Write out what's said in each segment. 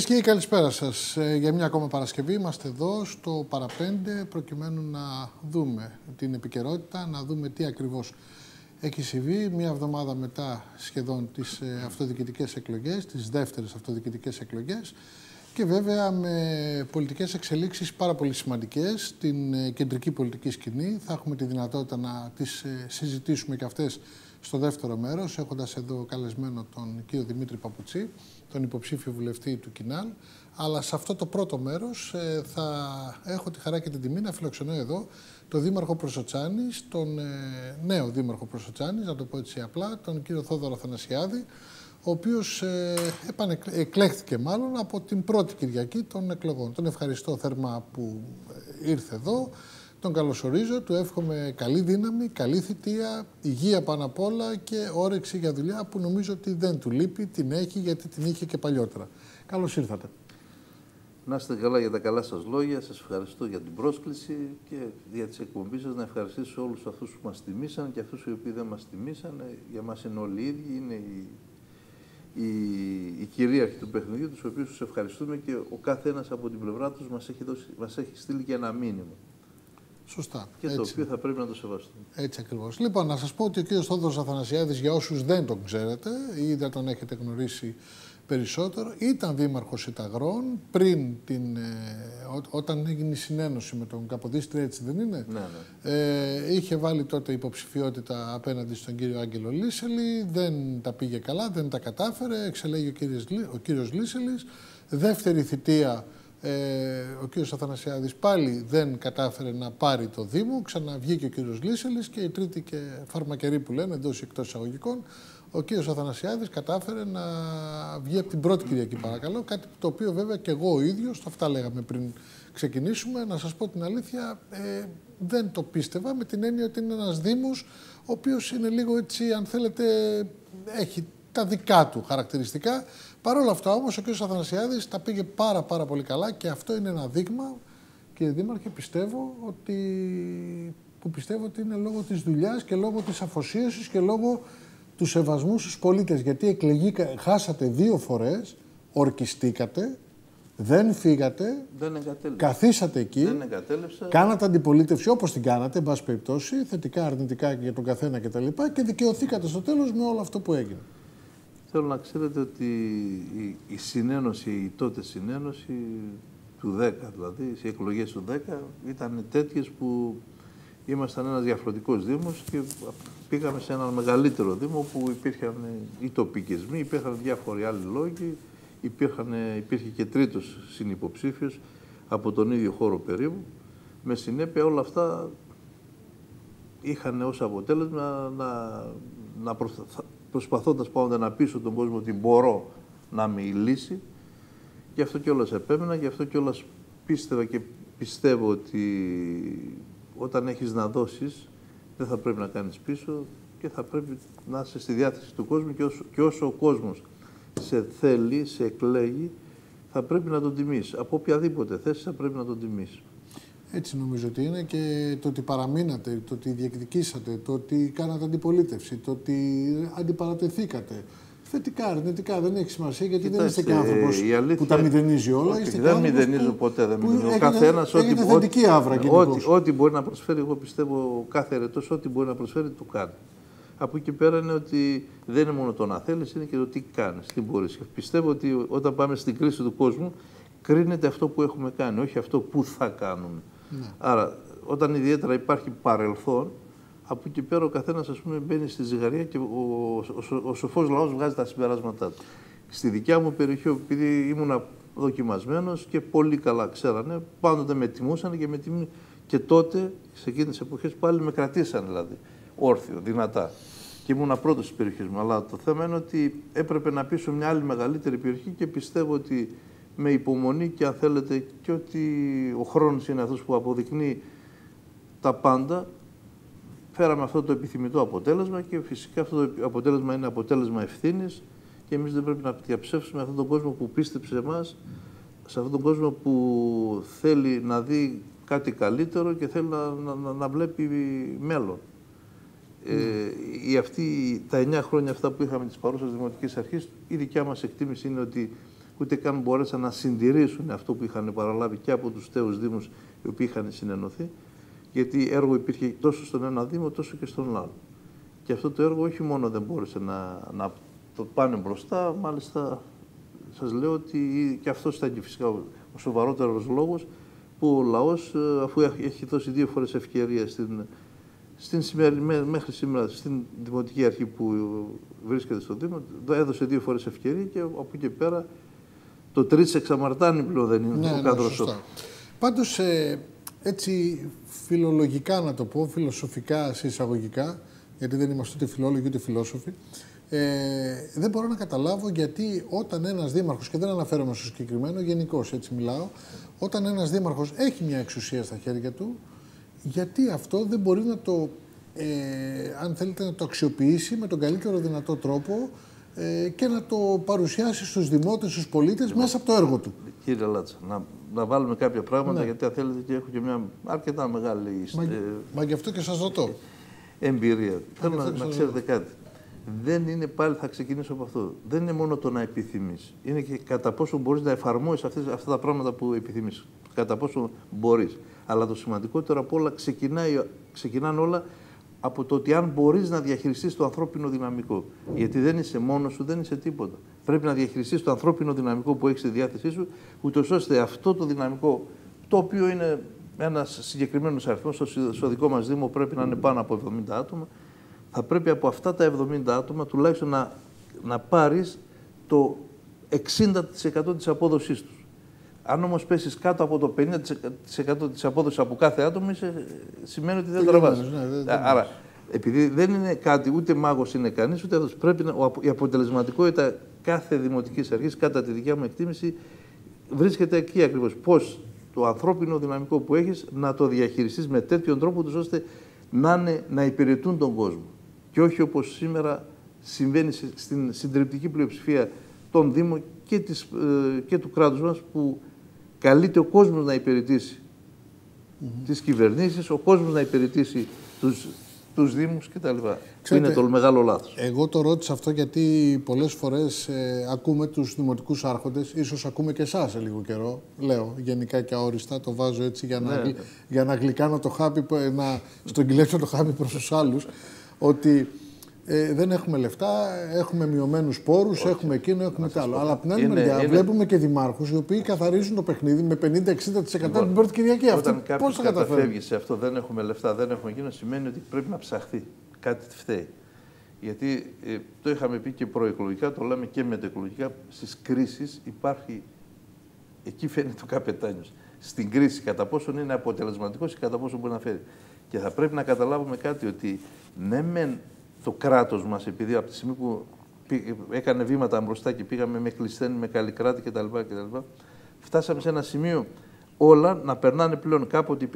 Κυρίες και κύριοι, καλησπέρα σας. Για μια ακόμα Παρασκευή είμαστε εδώ στο Παραπέντε προκειμένου να δούμε την επικαιρότητα, να δούμε τι ακριβώς έχει συμβεί μια εβδομάδα μετά σχεδόν τις αυτοδιοικητικές εκλογές, τις δεύτερες αυτοδιοικητικές εκλογές και βέβαια με πολιτικές εξελίξεις πάρα πολύ σημαντικές στην κεντρική πολιτική σκηνή. Θα έχουμε τη δυνατότητα να τις συζητήσουμε και αυτές στο δεύτερο μέρος, έχοντας εδώ καλεσμένο τον κύριο Δημήτρη Παπουτσί, τον υποψήφιο βουλευτή του Κινάλ. Αλλά σε αυτό το πρώτο μέρος θα έχω τη χαρά και την τιμή να φιλοξενώ εδώ τον Δήμαρχο Προσοτσάνης, τον νέο Δήμαρχο Προσοτσάνης, να το πω έτσι απλά, τον κύριο Θόδωρο Αθανασιάδη, ο οποίος εκλέχθηκε μάλλον από την πρώτη Κυριακή των εκλογών. Τον ευχαριστώ θερμά που ήρθε εδώ. Τον καλωσορίζω, του εύχομαι καλή δύναμη, καλή θητεία, υγεία πάνω απ' όλα και όρεξη για δουλειά που νομίζω ότι δεν του λείπει, την έχει γιατί την είχε και παλιότερα. Καλώς ήρθατε. Να είστε καλά για τα καλά σας λόγια, σας ευχαριστώ για την πρόσκληση και για τις εκπομπές σας. Να ευχαριστήσω όλους αυτούς που μας τιμήσαν και αυτούς οι οποίοι δεν μας τιμήσαν. Για μας είναι όλοι οι ίδιοι, είναι οι κυρίαρχοι του παιχνιδιού, τους οποίους τους ευχαριστούμε και ο κάθε ένας από την πλευρά τους μας έχει στείλει και ένα μήνυμα. Σωστά. Και έτσι. Το οποίο θα πρέπει να το σεβαστούμε. Έτσι ακριβώς. Λοιπόν, να σας πω ότι ο κύριος Θόδωρος Αθανασιάδης, για όσους δεν τον ξέρετε ή δεν τον έχετε γνωρίσει περισσότερο, ήταν δήμαρχος Ιταγρών πριν όταν έγινε η συνένωση με τον Καποδίστρια, έτσι δεν είναι? Ναι. Είχε βάλει τότε υποψηφιότητα απέναντι στον κύριο Άγγελο Λίσελη, δεν τα πήγε καλά, δεν τα κατάφερε, εξελέγει ο κύριος Λίσελης. Δεύτερη θητεία, ο κύριος Αθανασιάδης πάλι δεν κατάφερε να πάρει το Δήμο, ξαναβγήκε ο κύριος Λίσελης και η τρίτη και φαρμακερή που λένε, εντός εκτός εισαγωγικών, ο κύριος Αθανασιάδης κατάφερε να βγει από την πρώτη Κυριακή, παρακαλώ, κάτι το οποίο βέβαια και εγώ ο ίδιος, αυτά λέγαμε πριν ξεκινήσουμε, να σας πω την αλήθεια, δεν το πίστευα, με την έννοια ότι είναι ένας Δήμος ο οποίος είναι λίγο έτσι, αν θέλετε, έχει τα δικά του χαρακτηριστικά. Παρ' όλα αυτά όμως ο κ. Αθανασιάδης τα πήγε πάρα πολύ καλά και αυτό είναι ένα δείγμα, κύριε Δήμαρχε, πιστεύω ότι είναι λόγω της δουλειάς και λόγω της αφοσίωσης και λόγω του σεβασμού στους πολίτες. Γιατί χάσατε 2 φορές, ορκιστήκατε, δεν φύγατε, καθίσατε εκεί, κάνατε αντιπολίτευση όπως την κάνατε, εν πάση περιπτώσει, θετικά, αρνητικά για τον καθένα κτλ. Και δικαιωθήκατε στο τέλος με όλο αυτό που έγινε. Θέλω να ξέρετε ότι η συνένωση, η τότε συνένωση του 10, δηλαδή οι εκλογές του 10, ήταν τέτοιες που ήμασταν ένας διαφορετικός Δήμος και πήγαμε σε έναν μεγαλύτερο Δήμο που υπήρχαν οι τοπικισμοί, υπήρχαν διάφοροι άλλοι λόγοι, υπήρχε και τρίτος συνυποψήφιος από τον ίδιο χώρο περίπου. Με συνέπεια όλα αυτά είχαν ως αποτέλεσμα προσπαθώντας πάντα να πείσω τον κόσμο ότι μπορώ να είμαι η λύση. Γι' αυτό κιόλας επέμενα, γι' αυτό κιόλας πίστευα και πιστεύω ότι όταν έχεις να δώσεις δεν θα πρέπει να κάνεις πίσω και θα πρέπει να είσαι στη διάθεση του κόσμου και όσο ο κόσμος σε θέλει, σε εκλέγει, θα πρέπει να τον τιμείς. Από οποιαδήποτε θέση θα πρέπει να τον τιμείς. Έτσι νομίζω ότι είναι και το ότι παραμείνατε, το ότι διεκδικήσατε, το ότι κάνατε αντιπολίτευση, το ότι αντιπαρατεθήκατε. Θετικά, αρνητικά, δεν έχει σημασία γιατί δεν είστε και άνθρωπος που τα μηδενίζει όλα. Όχι, δεν μηδενίζω ποτέ. Δεν μηδενίζω. Ο καθένας θετική άβρα ό,τι μπορεί να προσφέρει, εγώ πιστεύω κάθε ερετός, ό,τι μπορεί να προσφέρει, το κάνει. Από εκεί πέρα είναι ότι δεν είναι μόνο το να θέλεις, είναι και το τι κάνεις, τι μπορείς. Πιστεύω ότι όταν πάμε στην κρίση του κόσμου, κρίνεται αυτό που έχουμε κάνει, όχι αυτό που θα κάνουμε. Ναι. Άρα, όταν ιδιαίτερα υπάρχει παρελθόν, από εκεί πέρα ο καθένας μπαίνει στη ζυγαρία και ο σοφός λαός βγάζει τα συμπεράσματά του. Στη δικιά μου περιοχή, επειδή ήμουν δοκιμασμένος και πολύ καλά ξέρανε, πάντοτε με τιμούσαν και τότε, σε εκείνες τις εποχές, πάλι με κρατήσαν δηλαδή, όρθιο, δυνατά. Και ήμουν πρώτος στις περιοχές μου. Αλλά το θέμα είναι ότι έπρεπε να πείσω μια άλλη μεγαλύτερη περιοχή και πιστεύω ότι με υπομονή και αν θέλετε και ότι ο χρόνος είναι αυτός που αποδεικνύει τα πάντα, φέραμε αυτό το επιθυμητό αποτέλεσμα και φυσικά αυτό το αποτέλεσμα είναι αποτέλεσμα ευθύνης και εμείς δεν πρέπει να διαψεύσουμε αυτόν τον κόσμο που πίστεψε εμάς, σε αυτόν τον κόσμο που θέλει να δει κάτι καλύτερο και θέλει να βλέπει μέλλον. Τα 9 χρόνια αυτά που είχαμε της παρούσας Δημοτικής Αρχής, η δικιά μας εκτίμηση είναι ότι ούτε καν μπόρεσαν να συντηρήσουν αυτό που είχαν παραλάβει και από τους τέους δήμους οι οποίοι είχαν συνενωθεί, γιατί έργο υπήρχε τόσο στον ένα δήμο όσο και στον άλλο. Και αυτό το έργο όχι μόνο δεν μπόρεσε να το πάνε μπροστά, μάλιστα σας λέω ότι και αυτός ήταν και φυσικά ο σοβαρότερος λόγος που ο λαός, αφού έχει δώσει 2 φορές ευκαιρία μέχρι σήμερα στην Δημοτική Αρχή που βρίσκεται στο Δήμο, έδωσε 2 φορές ευκαιρία και από εκεί και πέρα το 3 εξαμαρτάνει πλέον δεν είναι ο κάδρος. Πάντως, έτσι φιλολογικά να το πω, φιλοσοφικά σε εισαγωγικά, γιατί δεν είμαστε ούτε φιλόλογοι ούτε φιλόσοφοι, δεν μπορώ να καταλάβω γιατί όταν ένας δήμαρχος, και δεν αναφέρομαι στο συγκεκριμένο, γενικώς έτσι μιλάω, όταν ένας δήμαρχος έχει μια εξουσία στα χέρια του, γιατί αυτό δεν μπορεί να το, αν θέλετε, να το αξιοποιήσει με τον καλύτερο δυνατό τρόπο και να το παρουσιάσει στους δημότες, στους πολίτες, μέσα από το έργο του. Κύριε Λάτσα, να βάλουμε κάποια πράγματα, γιατί αν θέλετε και έχω και μια αρκετά μεγάλη Μα γι' αυτό και σας ρωτώ. Εμπειρία. Θέλω να ξέρετε κάτι. Δεν είναι, πάλι θα ξεκινήσω από αυτό, δεν είναι μόνο το να επιθυμείς. Είναι και κατά πόσο μπορείς να εφαρμόσεις αυτά τα πράγματα που επιθυμείς. Κατά πόσο μπορείς. Αλλά το σημαντικότερο από όλα ξεκινάνε όλα από το ότι αν μπορείς να διαχειριστείς το ανθρώπινο δυναμικό. Γιατί δεν είσαι μόνος σου, δεν είσαι τίποτα. Πρέπει να διαχειριστείς το ανθρώπινο δυναμικό που έχεις στη διάθεσή σου, ούτως ώστε αυτό το δυναμικό, το οποίο είναι ένας συγκεκριμένος αριθμός, στο δικό μας Δήμο πρέπει να είναι πάνω από 70 άτομα, θα πρέπει από αυτά τα 70 άτομα τουλάχιστον να πάρεις το 60% της απόδοσής τους. Αν όμως πέσεις κάτω από το 50% της απόδοσης από κάθε άτομο, σημαίνει ότι δεν τραβάς. Άρα, επειδή δεν είναι κάτι, ούτε μάγος είναι κανείς, ούτε αυτός, πρέπει η αποτελεσματικότητα κάθε δημοτικής αρχής, κατά τη δικιά μου εκτίμηση, βρίσκεται εκεί ακριβώς. Πώς το ανθρώπινο δυναμικό που έχεις να το διαχειριστείς με τέτοιον τρόπο, ώστε να υπηρετούν τον κόσμο. Και όχι όπως σήμερα συμβαίνει στην συντριπτική πλειοψηφία των Δήμων και του κράτους μας, που καλείται ο κόσμος να υπηρετήσει τις κυβερνήσεις, ο κόσμος να υπηρετήσει τους Δήμους κτλ. Είναι το μεγάλο λάθος. Εγώ το ρώτησα αυτό γιατί πολλές φορές ακούμε τους δημοτικούς άρχοντες, ίσως ακούμε και εσάς σε λίγο καιρό, λέω γενικά και αόριστα, το βάζω έτσι για να γλυκάνω το χάπι, να στρογγυλέψω το χάπι προς τους άλλους, ότι δεν έχουμε λεφτά, έχουμε μειωμένους πόρους, έχουμε εκείνο, έχουμε τ' άλλο. Αλλά από την άλλη μεριά βλέπουμε και δημάρχους οι οποίοι καθαρίζουν το παιχνίδι με 50-60% την πρώτη Κυριακή. Όταν κάποιος καταφεύγει σε αυτό, δεν έχουμε λεφτά, δεν έχουμε εκείνο, σημαίνει ότι πρέπει να ψαχθεί. Κάτι φταίει. Γιατί το είχαμε πει και προεκλογικά, το λέμε και μετεκλογικά, στις κρίσεις υπάρχει, εκεί φαίνεται ο καπετάνιος. Στην κρίση, κατά πόσον είναι αποτελεσματικός και κατά πόσο μπορεί να φέρει. Και θα πρέπει να καταλάβουμε κάτι, ότι ναι μεν το κράτος μας, επειδή από τη στιγμή που έκανε βήματα μπροστά και πήγαμε με Κλεισθένη, με Καλλικράτη κτλ. Φτάσαμε σε ένα σημείο όλα να περνάνε πλέον. Κάποτε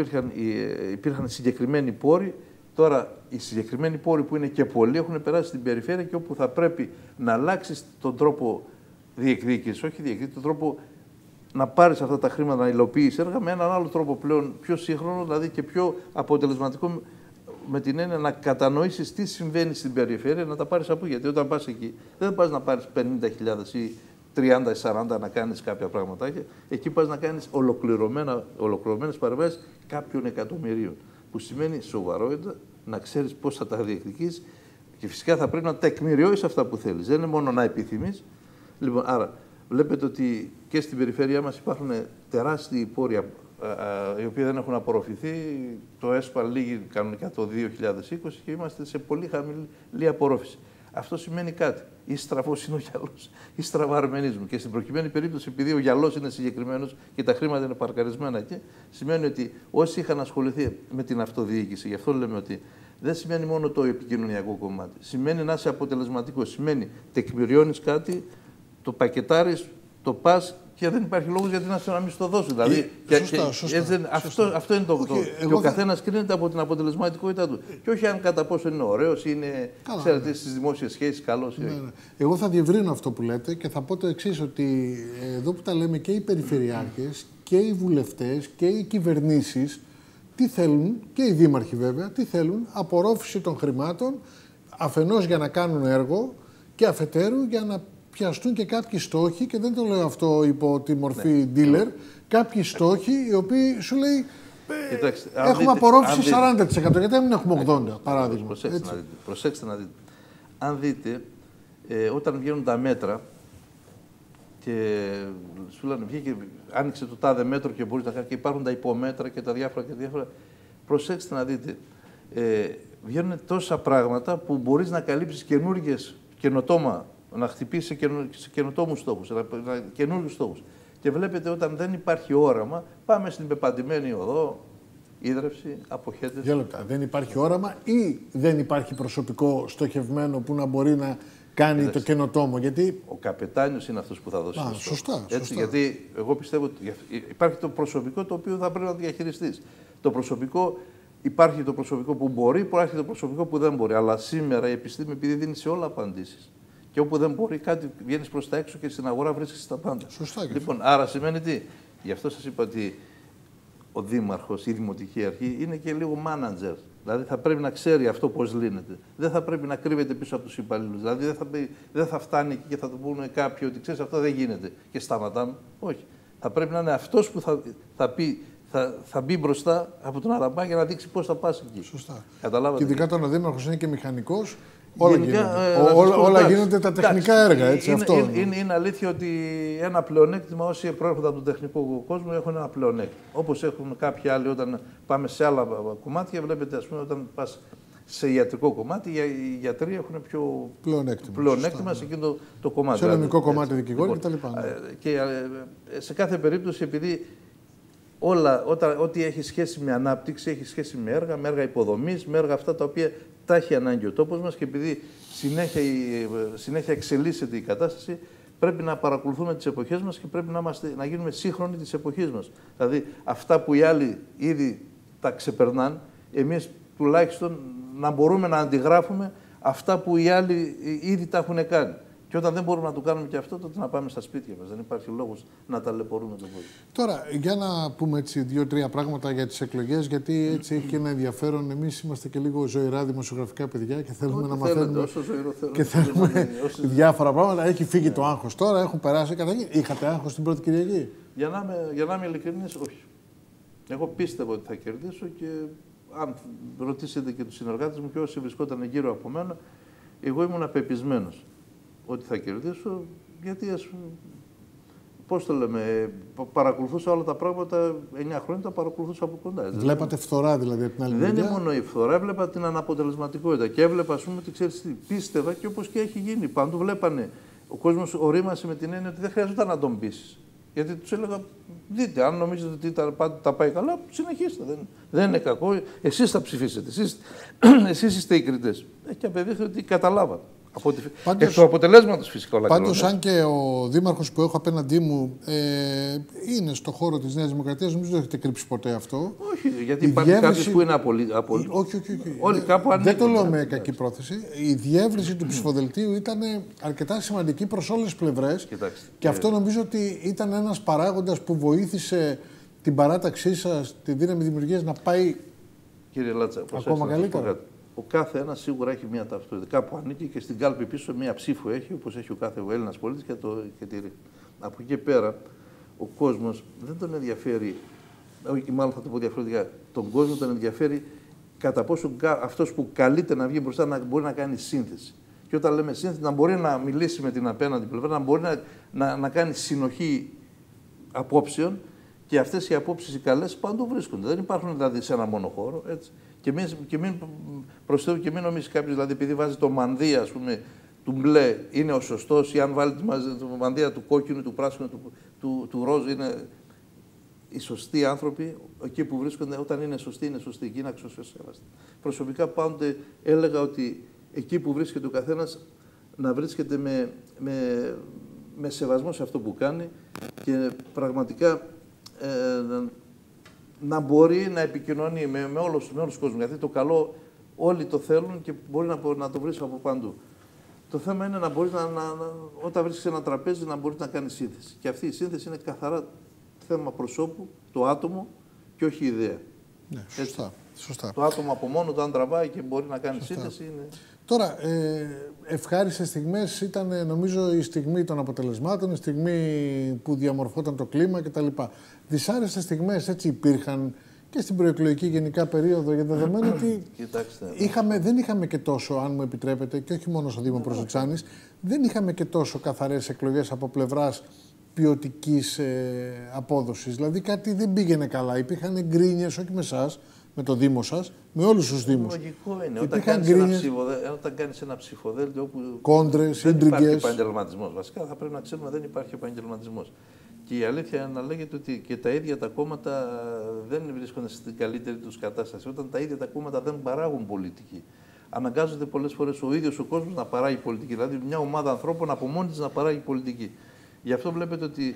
υπήρχαν συγκεκριμένοι πόροι. Τώρα οι συγκεκριμένοι πόροι που είναι και πολλοί έχουν περάσει στην περιφέρεια, και όπου θα πρέπει να αλλάξεις τον τρόπο διεκδίκησης, όχι διεκδίκησης, τον τρόπο να πάρεις αυτά τα χρήματα, να υλοποιήσεις έργα με έναν άλλο τρόπο πλέον πιο σύγχρονο, δηλαδή και πιο αποτελεσματικό, με την έννοια να κατανοήσεις τι συμβαίνει στην περιφέρεια, να τα πάρεις από εκεί. Γιατί όταν πας εκεί, δεν πας να πάρεις 50.000 ή 30-40 να κάνεις κάποια πραγματάκια. Εκεί πας να κάνεις ολοκληρωμένες παρεμβάσεις κάποιων εκατομμυρίων. Που σημαίνει σοβαρότητα, να ξέρεις πώς θα τα διεκδικείς, και φυσικά θα πρέπει να τεκμηριώσεις αυτά που θέλεις. Δεν είναι μόνο να επιθυμείς. Λοιπόν, άρα, βλέπετε ότι και στην περιφέρειά μας υπάρχουν τεράστιοι πόροι, οι οποίοι δεν έχουν απορροφηθεί. Το ΕΣΠΑ λύγει κανονικά το 2020 και είμαστε σε πολύ χαμηλή απορρόφηση. Αυτό σημαίνει κάτι. Ή στραβός είναι ο γυαλός, ή στραβαρμενίζουμε. Και στην προκειμένη περίπτωση, επειδή ο γυαλός είναι συγκεκριμένος και τα χρήματα είναι παρκαρισμένα εκεί, σημαίνει ότι όσοι είχαν ασχοληθεί με την αυτοδιοίκηση, γι' αυτό λέμε ότι δεν σημαίνει μόνο το επικοινωνιακό κομμάτι. Σημαίνει να είσαι αποτελεσματικός. Σημαίνει τεκμηριώνεις κάτι, το πακετάρεις, το πας και δεν υπάρχει λόγος γιατί να μην στο δώσει. Δηλαδή, σωστά. Αυτό είναι το και ο καθένας κρίνεται από την αποτελεσματικότητά του. Και όχι αν κατά πόσο είναι ωραίος ή είναι στις δημόσιες σχέσεις καλός. Ναι. Εγώ θα διευρύνω αυτό που λέτε και θα πω το εξής, ότι εδώ που τα λέμε και οι περιφερειάρχες και οι βουλευτές και οι κυβερνήσεις, τι θέλουν, και οι δήμαρχοι βέβαια, τι θέλουν, απορρόφηση των χρημάτων, αφενός για να κάνουν έργο και αφετέρου για να πιαστούν και κάποιοι στόχοι, και δεν το λέω αυτό υπό τη μορφή dealer, κάποιοι στόχοι οι οποίοι σου λέει έχουμε απορρόφηση 40%, γιατί δεν έχουμε 80%, παράδειγμα. Προσέξτε να δείτε. Αν δείτε, όταν βγαίνουν τα μέτρα και σου λένε βγήκε, άνοιξε το τάδε μέτρο και μπορείς να κάνεις, και υπάρχουν τα υπομέτρα και τα διάφορα και διάφορα, προσέξτε να δείτε. Βγαίνουν τόσα πράγματα που μπορείς να καλύψεις καινούργιες καινοτόμα, να χτυπήσεις σε καινοτόμους στόχους, καινούργιους στόχους. Και βλέπετε, όταν δεν υπάρχει όραμα, πάμε στην πεπαντημένη οδό, ίδρυυση, αποχέτευση. Για λεπτά. Δεν υπάρχει όραμα ή δεν υπάρχει προσωπικό στοχευμένο που να μπορεί να κάνει το καινοτόμο. Γιατί ο καπετάνιος είναι αυτός που θα δώσει. Σωστά. Γιατί εγώ πιστεύω ότι υπάρχει το προσωπικό το οποίο θα πρέπει να διαχειριστείς. Το προσωπικό, υπάρχει το προσωπικό που μπορεί, υπάρχει το προσωπικό που δεν μπορεί. Αλλά σήμερα η επιστήμη, επειδή δίνει σε όλα απαντήσεις. Και όπου δεν μπορεί κάτι, βγαίνεις προς τα έξω και στην αγορά βρίσκεις τα πάντα. Σωστά. Λοιπόν, άρα σημαίνει τι. Γι' αυτό σας είπα ότι ο δήμαρχος, η δημοτική αρχή είναι και λίγο manager. Δηλαδή θα πρέπει να ξέρει αυτό πώς λύνεται. Δεν θα πρέπει να κρύβεται πίσω από τους υπαλλήλους. Δηλαδή δεν θα φτάνει και θα του πούνε κάποιοι ότι ξέρεις αυτό δεν γίνεται και σταματάμε. Όχι. Θα πρέπει να είναι αυτός που θα μπει μπροστά από τον αραμπά για να δείξει πώς θα πας εκεί. Σωστά. Καταλάβατε. Και ειδικά όταν ο δήμαρχος είναι και μηχανικός, όλα γίνονται τα τεχνικά έργα. Έτσι, είναι αλήθεια ότι ένα πλεονέκτημα, όσοι προέρχονται από τον τεχνικό κόσμο έχουν ένα πλεονέκτημα. Όπως έχουν κάποιοι άλλοι όταν πάμε σε άλλα κομμάτια, βλέπετε, ας πούμε, όταν πας σε ιατρικό κομμάτι, οι γιατροί έχουν πιο πλεονέκτημα σε εκείνο το κομμάτι. Σε νομικό κομμάτι, δικηγόροι κτλ. Και σε κάθε περίπτωση, επειδή ό,τι έχει σχέση με ανάπτυξη, έχει σχέση με έργα υποδομής, με έργα αυτά τα οποία τα έχει ανάγκη ο τόπος μας, και επειδή συνέχεια εξελίσσεται η κατάσταση, πρέπει να παρακολουθούμε τις εποχές μας και πρέπει να γίνουμε σύγχρονοι της εποχής μας. Δηλαδή, αυτά που οι άλλοι ήδη τα ξεπερνάνε, εμείς τουλάχιστον να μπορούμε να αντιγράφουμε αυτά που οι άλλοι ήδη τα έχουν κάνει. Και όταν δεν μπορούμε να το κάνουμε και αυτό, τότε να πάμε στα σπίτια μας. Δεν υπάρχει λόγος να ταλαιπωρούμε τον κόσμο. Τώρα, για να πούμε έτσι 2-3 πράγματα για τις εκλογές, γιατί έτσι έχει και ένα ενδιαφέρον. Εμείς είμαστε και λίγο ζωηρά δημοσιογραφικά παιδιά και θέλουμε να μαθαίνουμε. Και θέλουμε διάφορα πράγματα. Έχει φύγει το άγχος τώρα, έχουν περάσει. Είχατε άγχος την πρώτη Κυριακή? Για να είμαι ειλικρινής, όχι. Εγώ πίστευα ότι θα κερδίσω και αν ρωτήσετε και τους συνεργάτες μου και όσοι βρισκόταν γύρω από μένα, εγώ ήμουν απεπισμένος ότι θα κερδίσω, γιατί πώς το λέμε, παρακολουθούσα όλα τα πράγματα, 9 χρόνια τα παρακολουθούσα από κοντά. Βλέπατε φθορά δηλαδή από την άλλη μεριά? Δεν είναι μόνο η φθορά, έβλεπα την αναποτελεσματικότητα και έβλεπα, ας πούμε, ότι ξέρεις τι, πίστευα και όπως και έχει γίνει. Παντού βλέπανε, ο κόσμος ορίμασε με την έννοια ότι δεν χρειαζόταν να τον πείσεις. Γιατί τους έλεγα, δείτε, αν νομίζετε ότι τα πάει καλά, συνεχίστε. Δεν είναι κακό, εσείς θα ψηφίσετε, εσείς είστε οι κριτές. Και απεδείχθη ότι καταλάβατε. Εκ του αποτελέσματος φυσικά όλα. Πάντως, αν και ο δήμαρχος που έχω απέναντί μου είναι στο χώρο της Νέας Δημοκρατίας, νομίζω δεν έχετε κρύψει ποτέ αυτό. Όχι, γιατί υπάρχει κάποιος που είναι απολύτως. Όχι. Όλοι κάπου δεν το λέω με κακή πρόθεση. Η διεύρυνση του ψηφοδελτίου ήταν αρκετά σημαντική προς όλες τις πλευρές. Και αυτό νομίζω ότι ήταν ένας παράγοντας που βοήθησε την παράταξή σας, τη δύναμη δημιουργίας να πάει. Κύριε Λάτσα, ακόμα καλύτερα. Ο κάθε ένας σίγουρα έχει μια ταυτότητα. Κάπου ανήκει και στην κάλπη πίσω μια ψήφο έχει, όπως έχει ο κάθε Έλληνας πολίτης και τη ρίχνει. Από εκεί πέρα, ο κόσμος δεν τον ενδιαφέρει, ή μάλλον θα το πω διαφορετικά, τον κόσμο τον ενδιαφέρει κατά πόσο αυτός που καλείται να βγει μπροστά να μπορεί να κάνει σύνθεση. Και όταν λέμε σύνθεση, να μπορεί να μιλήσει με την απέναντι πλευρά, να μπορεί να κάνει συνοχή απόψεων, και αυτές οι απόψεις οι καλές παντού βρίσκονται. Δεν υπάρχουν δηλαδή σε ένα μόνο χώρο. Έτσι. Και μην προσθέτω και μην νομίζει κάποιος, δηλαδή επειδή βάζει το μανδύα, ας πούμε, του μπλε είναι ο σωστός, ή αν βάλει το μανδύα του κόκκινου, του πράσινου, του ροζ, είναι οι σωστοί άνθρωποι εκεί που βρίσκονται. Όταν είναι σωστοί, εκεί να αξιοσέβαστοι. Προσωπικά πάντοτε έλεγα ότι εκεί που βρίσκεται ο καθένας να βρίσκεται με σεβασμό σε αυτό που κάνει και πραγματικά να μπορεί να επικοινωνεί με όλους τους κόσμους. Γιατί το καλό όλοι το θέλουν και μπορεί να το βρεις από παντού. Το θέμα είναι να μπορείς όταν βρίσκεις ένα τραπέζι να μπορείς να κάνεις σύνθεση. Και αυτή η σύνθεση είναι καθαρά θέμα προσώπου, το άτομο και όχι ιδέα. Ναι, σωστά. Σωστά. Το άτομο από μόνο του, αν τραβάει και μπορεί να κάνει σύνθεση, είναι. Τώρα, ευχάριστες στιγμές ήταν, νομίζω, η στιγμή των αποτελεσμάτων, η στιγμή που διαμορφώταν το κλίμα κτλ. Δυσάρεστες στιγμές έτσι υπήρχαν και στην προεκλογική γενικά περίοδο, για δεδομένου ότι δεν είχαμε και τόσο, αν μου επιτρέπετε, και όχι μόνο στο Δήμο Προσοτσάνης, δεν είχαμε και τόσο καθαρές εκλογές από πλευράς ποιοτικής απόδοσης. Δηλαδή κάτι δεν πήγαινε καλά. Υπήρχαν γκρίνιες, όχι με εσάς, με το Δήμο σας, με όλους τους Δήμους. Λογικό είναι. Όταν κάνεις ένα ψηφοδέλτιο όπου κόντρες, δεν υπάρχει επαγγελματισμός. Βασικά θα πρέπει να ξέρουμε ότι δεν υπάρχει επαγγελματισμός. Και η αλήθεια είναι να λέγεται ότι και τα ίδια τα κόμματα δεν βρίσκονται στην καλύτερη τους κατάσταση. Όταν τα ίδια τα κόμματα δεν παράγουν πολιτική. Αναγκάζονται πολλές φορές ο ίδιος ο κόσμος να παράγει πολιτική. Δηλαδή μια ομάδα ανθρώπων από μόνη της να παράγει πολιτική. Γι' αυτό βλέπετε ότι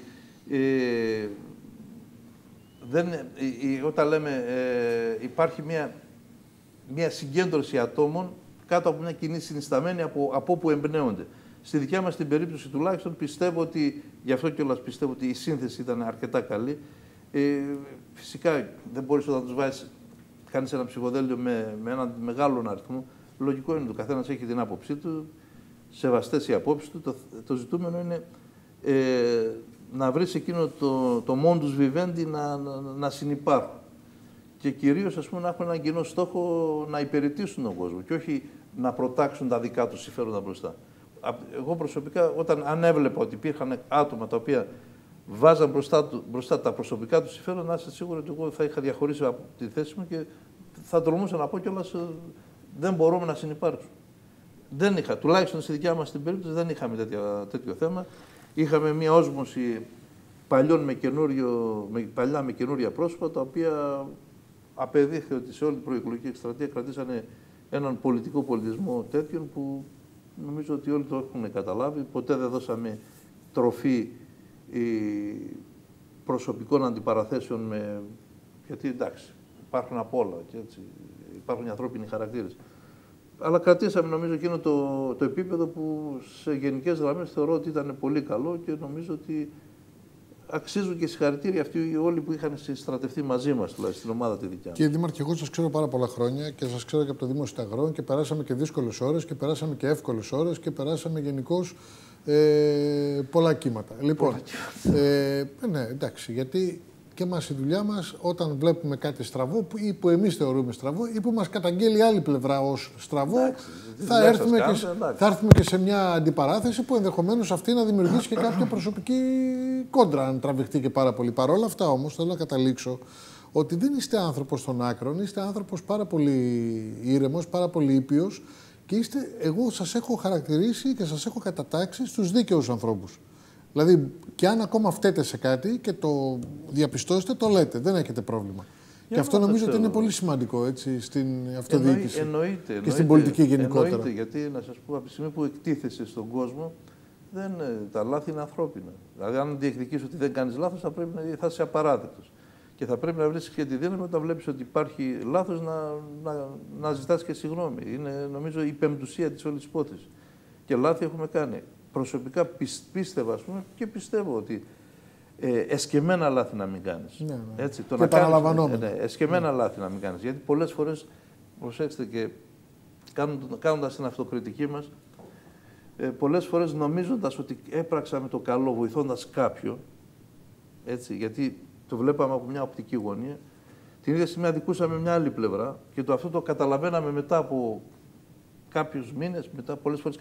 όταν λέμε υπάρχει μια συγκέντρωση ατόμων κάτω από μια κοινή συνισταμένη από όπου εμπνέονται. Στη δικιά μας την περίπτωση τουλάχιστον πιστεύω ότι, γι' αυτό κιόλας πιστεύω ότι η σύνθεση ήταν αρκετά καλή. Φυσικά δεν μπορείς όταν τους βάζεις, κάνεις ένα ψηφοδέλτιο με έναν μεγάλο αριθμό. Λογικό είναι, το καθένας έχει την άποψή του, σεβαστές οι απόψεις του. Το ζητούμενο είναι να βρεις εκείνο το modus vivendi να συνυπάρχουν. Και κυρίως, ας πούμε, να έχουν έναν κοινό στόχο να υπηρετήσουν τον κόσμο και όχι να προτάξουν τα δικά τους συμφέροντα μπροστά. Εγώ προσωπικά, αν έβλεπα ότι υπήρχαν άτομα τα οποία βάζαν μπροστά τα προσωπικά τους συμφέροντα, να είστε σίγουροι ότι εγώ θα είχα διαχωρίσει από τη θέση μου και θα τολμούσα να πω κιόλας δεν μπορούμε να συνυπάρξουν. Δεν είχα, τουλάχιστον στη δικιά μας την περίπτωση, δεν είχαμε τέτοιο θέμα. Είχαμε μια όσμωση παλιά με καινούρια πρόσωπα, τα οποία απεδείχθη ότι σε όλη την προεκλογική εκστρατεία κρατήσανε έναν πολιτικό πολιτισμό τέτοιον που νομίζω ότι όλοι το έχουν καταλάβει. Ποτέ δεν δώσαμε τροφή προσωπικών αντιπαραθέσεων γιατί εντάξει, υπάρχουν απ' όλα και έτσι, υπάρχουν οι ανθρώπινοι χαρακτήρες. Αλλά κρατήσαμε νομίζω εκείνο το επίπεδο που σε γενικές γραμμές θεωρώ ότι ήταν πολύ καλό και νομίζω ότι αξίζουν και συγχαρητήρια αυτοί όλοι που είχαν στρατευτεί μαζί μας, τουλάχιστον στην ομάδα τη δικιά μας. Κύριε Δήμαρχε, εγώ σας ξέρω πάρα πολλά χρόνια και σας ξέρω και από το Δήμο Συνταγρών και περάσαμε και δύσκολες ώρες και περάσαμε και εύκολες ώρες και περάσαμε γενικώς πολλά κύματα. Λοιπόν, ναι, εντάξει, γιατί και μας η δουλειά μας, όταν βλέπουμε κάτι στραβό ή που εμείς θεωρούμε στραβό ή που μας καταγγέλει άλλη πλευρά ως στραβό, θα έρθουμε και σε μια αντιπαράθεση που ενδεχομένως αυτή να δημιουργήσει και κάποια προσωπική κόντρα, αν τραβηχτεί και πάρα πολύ. Παρ' όλα αυτά όμως θέλω να καταλήξω ότι δεν είστε άνθρωπος των άκρων, είστε άνθρωπος πάρα πολύ ήρεμος, πάρα πολύ ήπιος και εγώ σας έχω χαρακτηρίσει και σας έχω κατατάξει στους δίκαιους ανθρώπους. Δηλαδή, και αν ακόμα φταίτε σε κάτι και το διαπιστώσετε, το λέτε. Δεν έχετε πρόβλημα. Και αυτό νομίζω ότι είναι πολύ σημαντικό έτσι, στην αυτοδιοίκηση. Εννοείται. Και στην πολιτική γενικότερα. Εννοείται, γιατί να σας πω, από τη στιγμή που εκτίθεσαι στον κόσμο, τα λάθη είναι ανθρώπινα. Δηλαδή, αν διεκδικείς ότι δεν κάνεις λάθος, θα είσαι απαράδεκτος. Και θα πρέπει να βρίσκεις και τη δύναμη όταν βλέπεις ότι υπάρχει λάθος να ζητάς και συγγνώμη. Είναι, νομίζω, η πεμπτουσία της όλης υπόθεσης. Και λάθη έχουμε κάνει. Προσωπικά πίστευα, ας πούμε, και πιστεύω ότι εσκεμμένα λάθη να μην κάνεις. Ναι. Έτσι, και παραλαμβανόμενα. Εσκεμμένα λάθη να μην κάνεις. Γιατί πολλές φορές, προσέξτε και κάνοντας την αυτοκριτική μας, πολλές φορές νομίζοντας ότι έπραξαμε το καλό βοηθώντας κάποιον, έτσι, γιατί το βλέπαμε από μια οπτική γωνία, την ίδια στιγμή αδικούσαμε μια άλλη πλευρά και αυτό το καταλαβαίναμε μετά από κάποιους μήνες, μετά πολλές φορές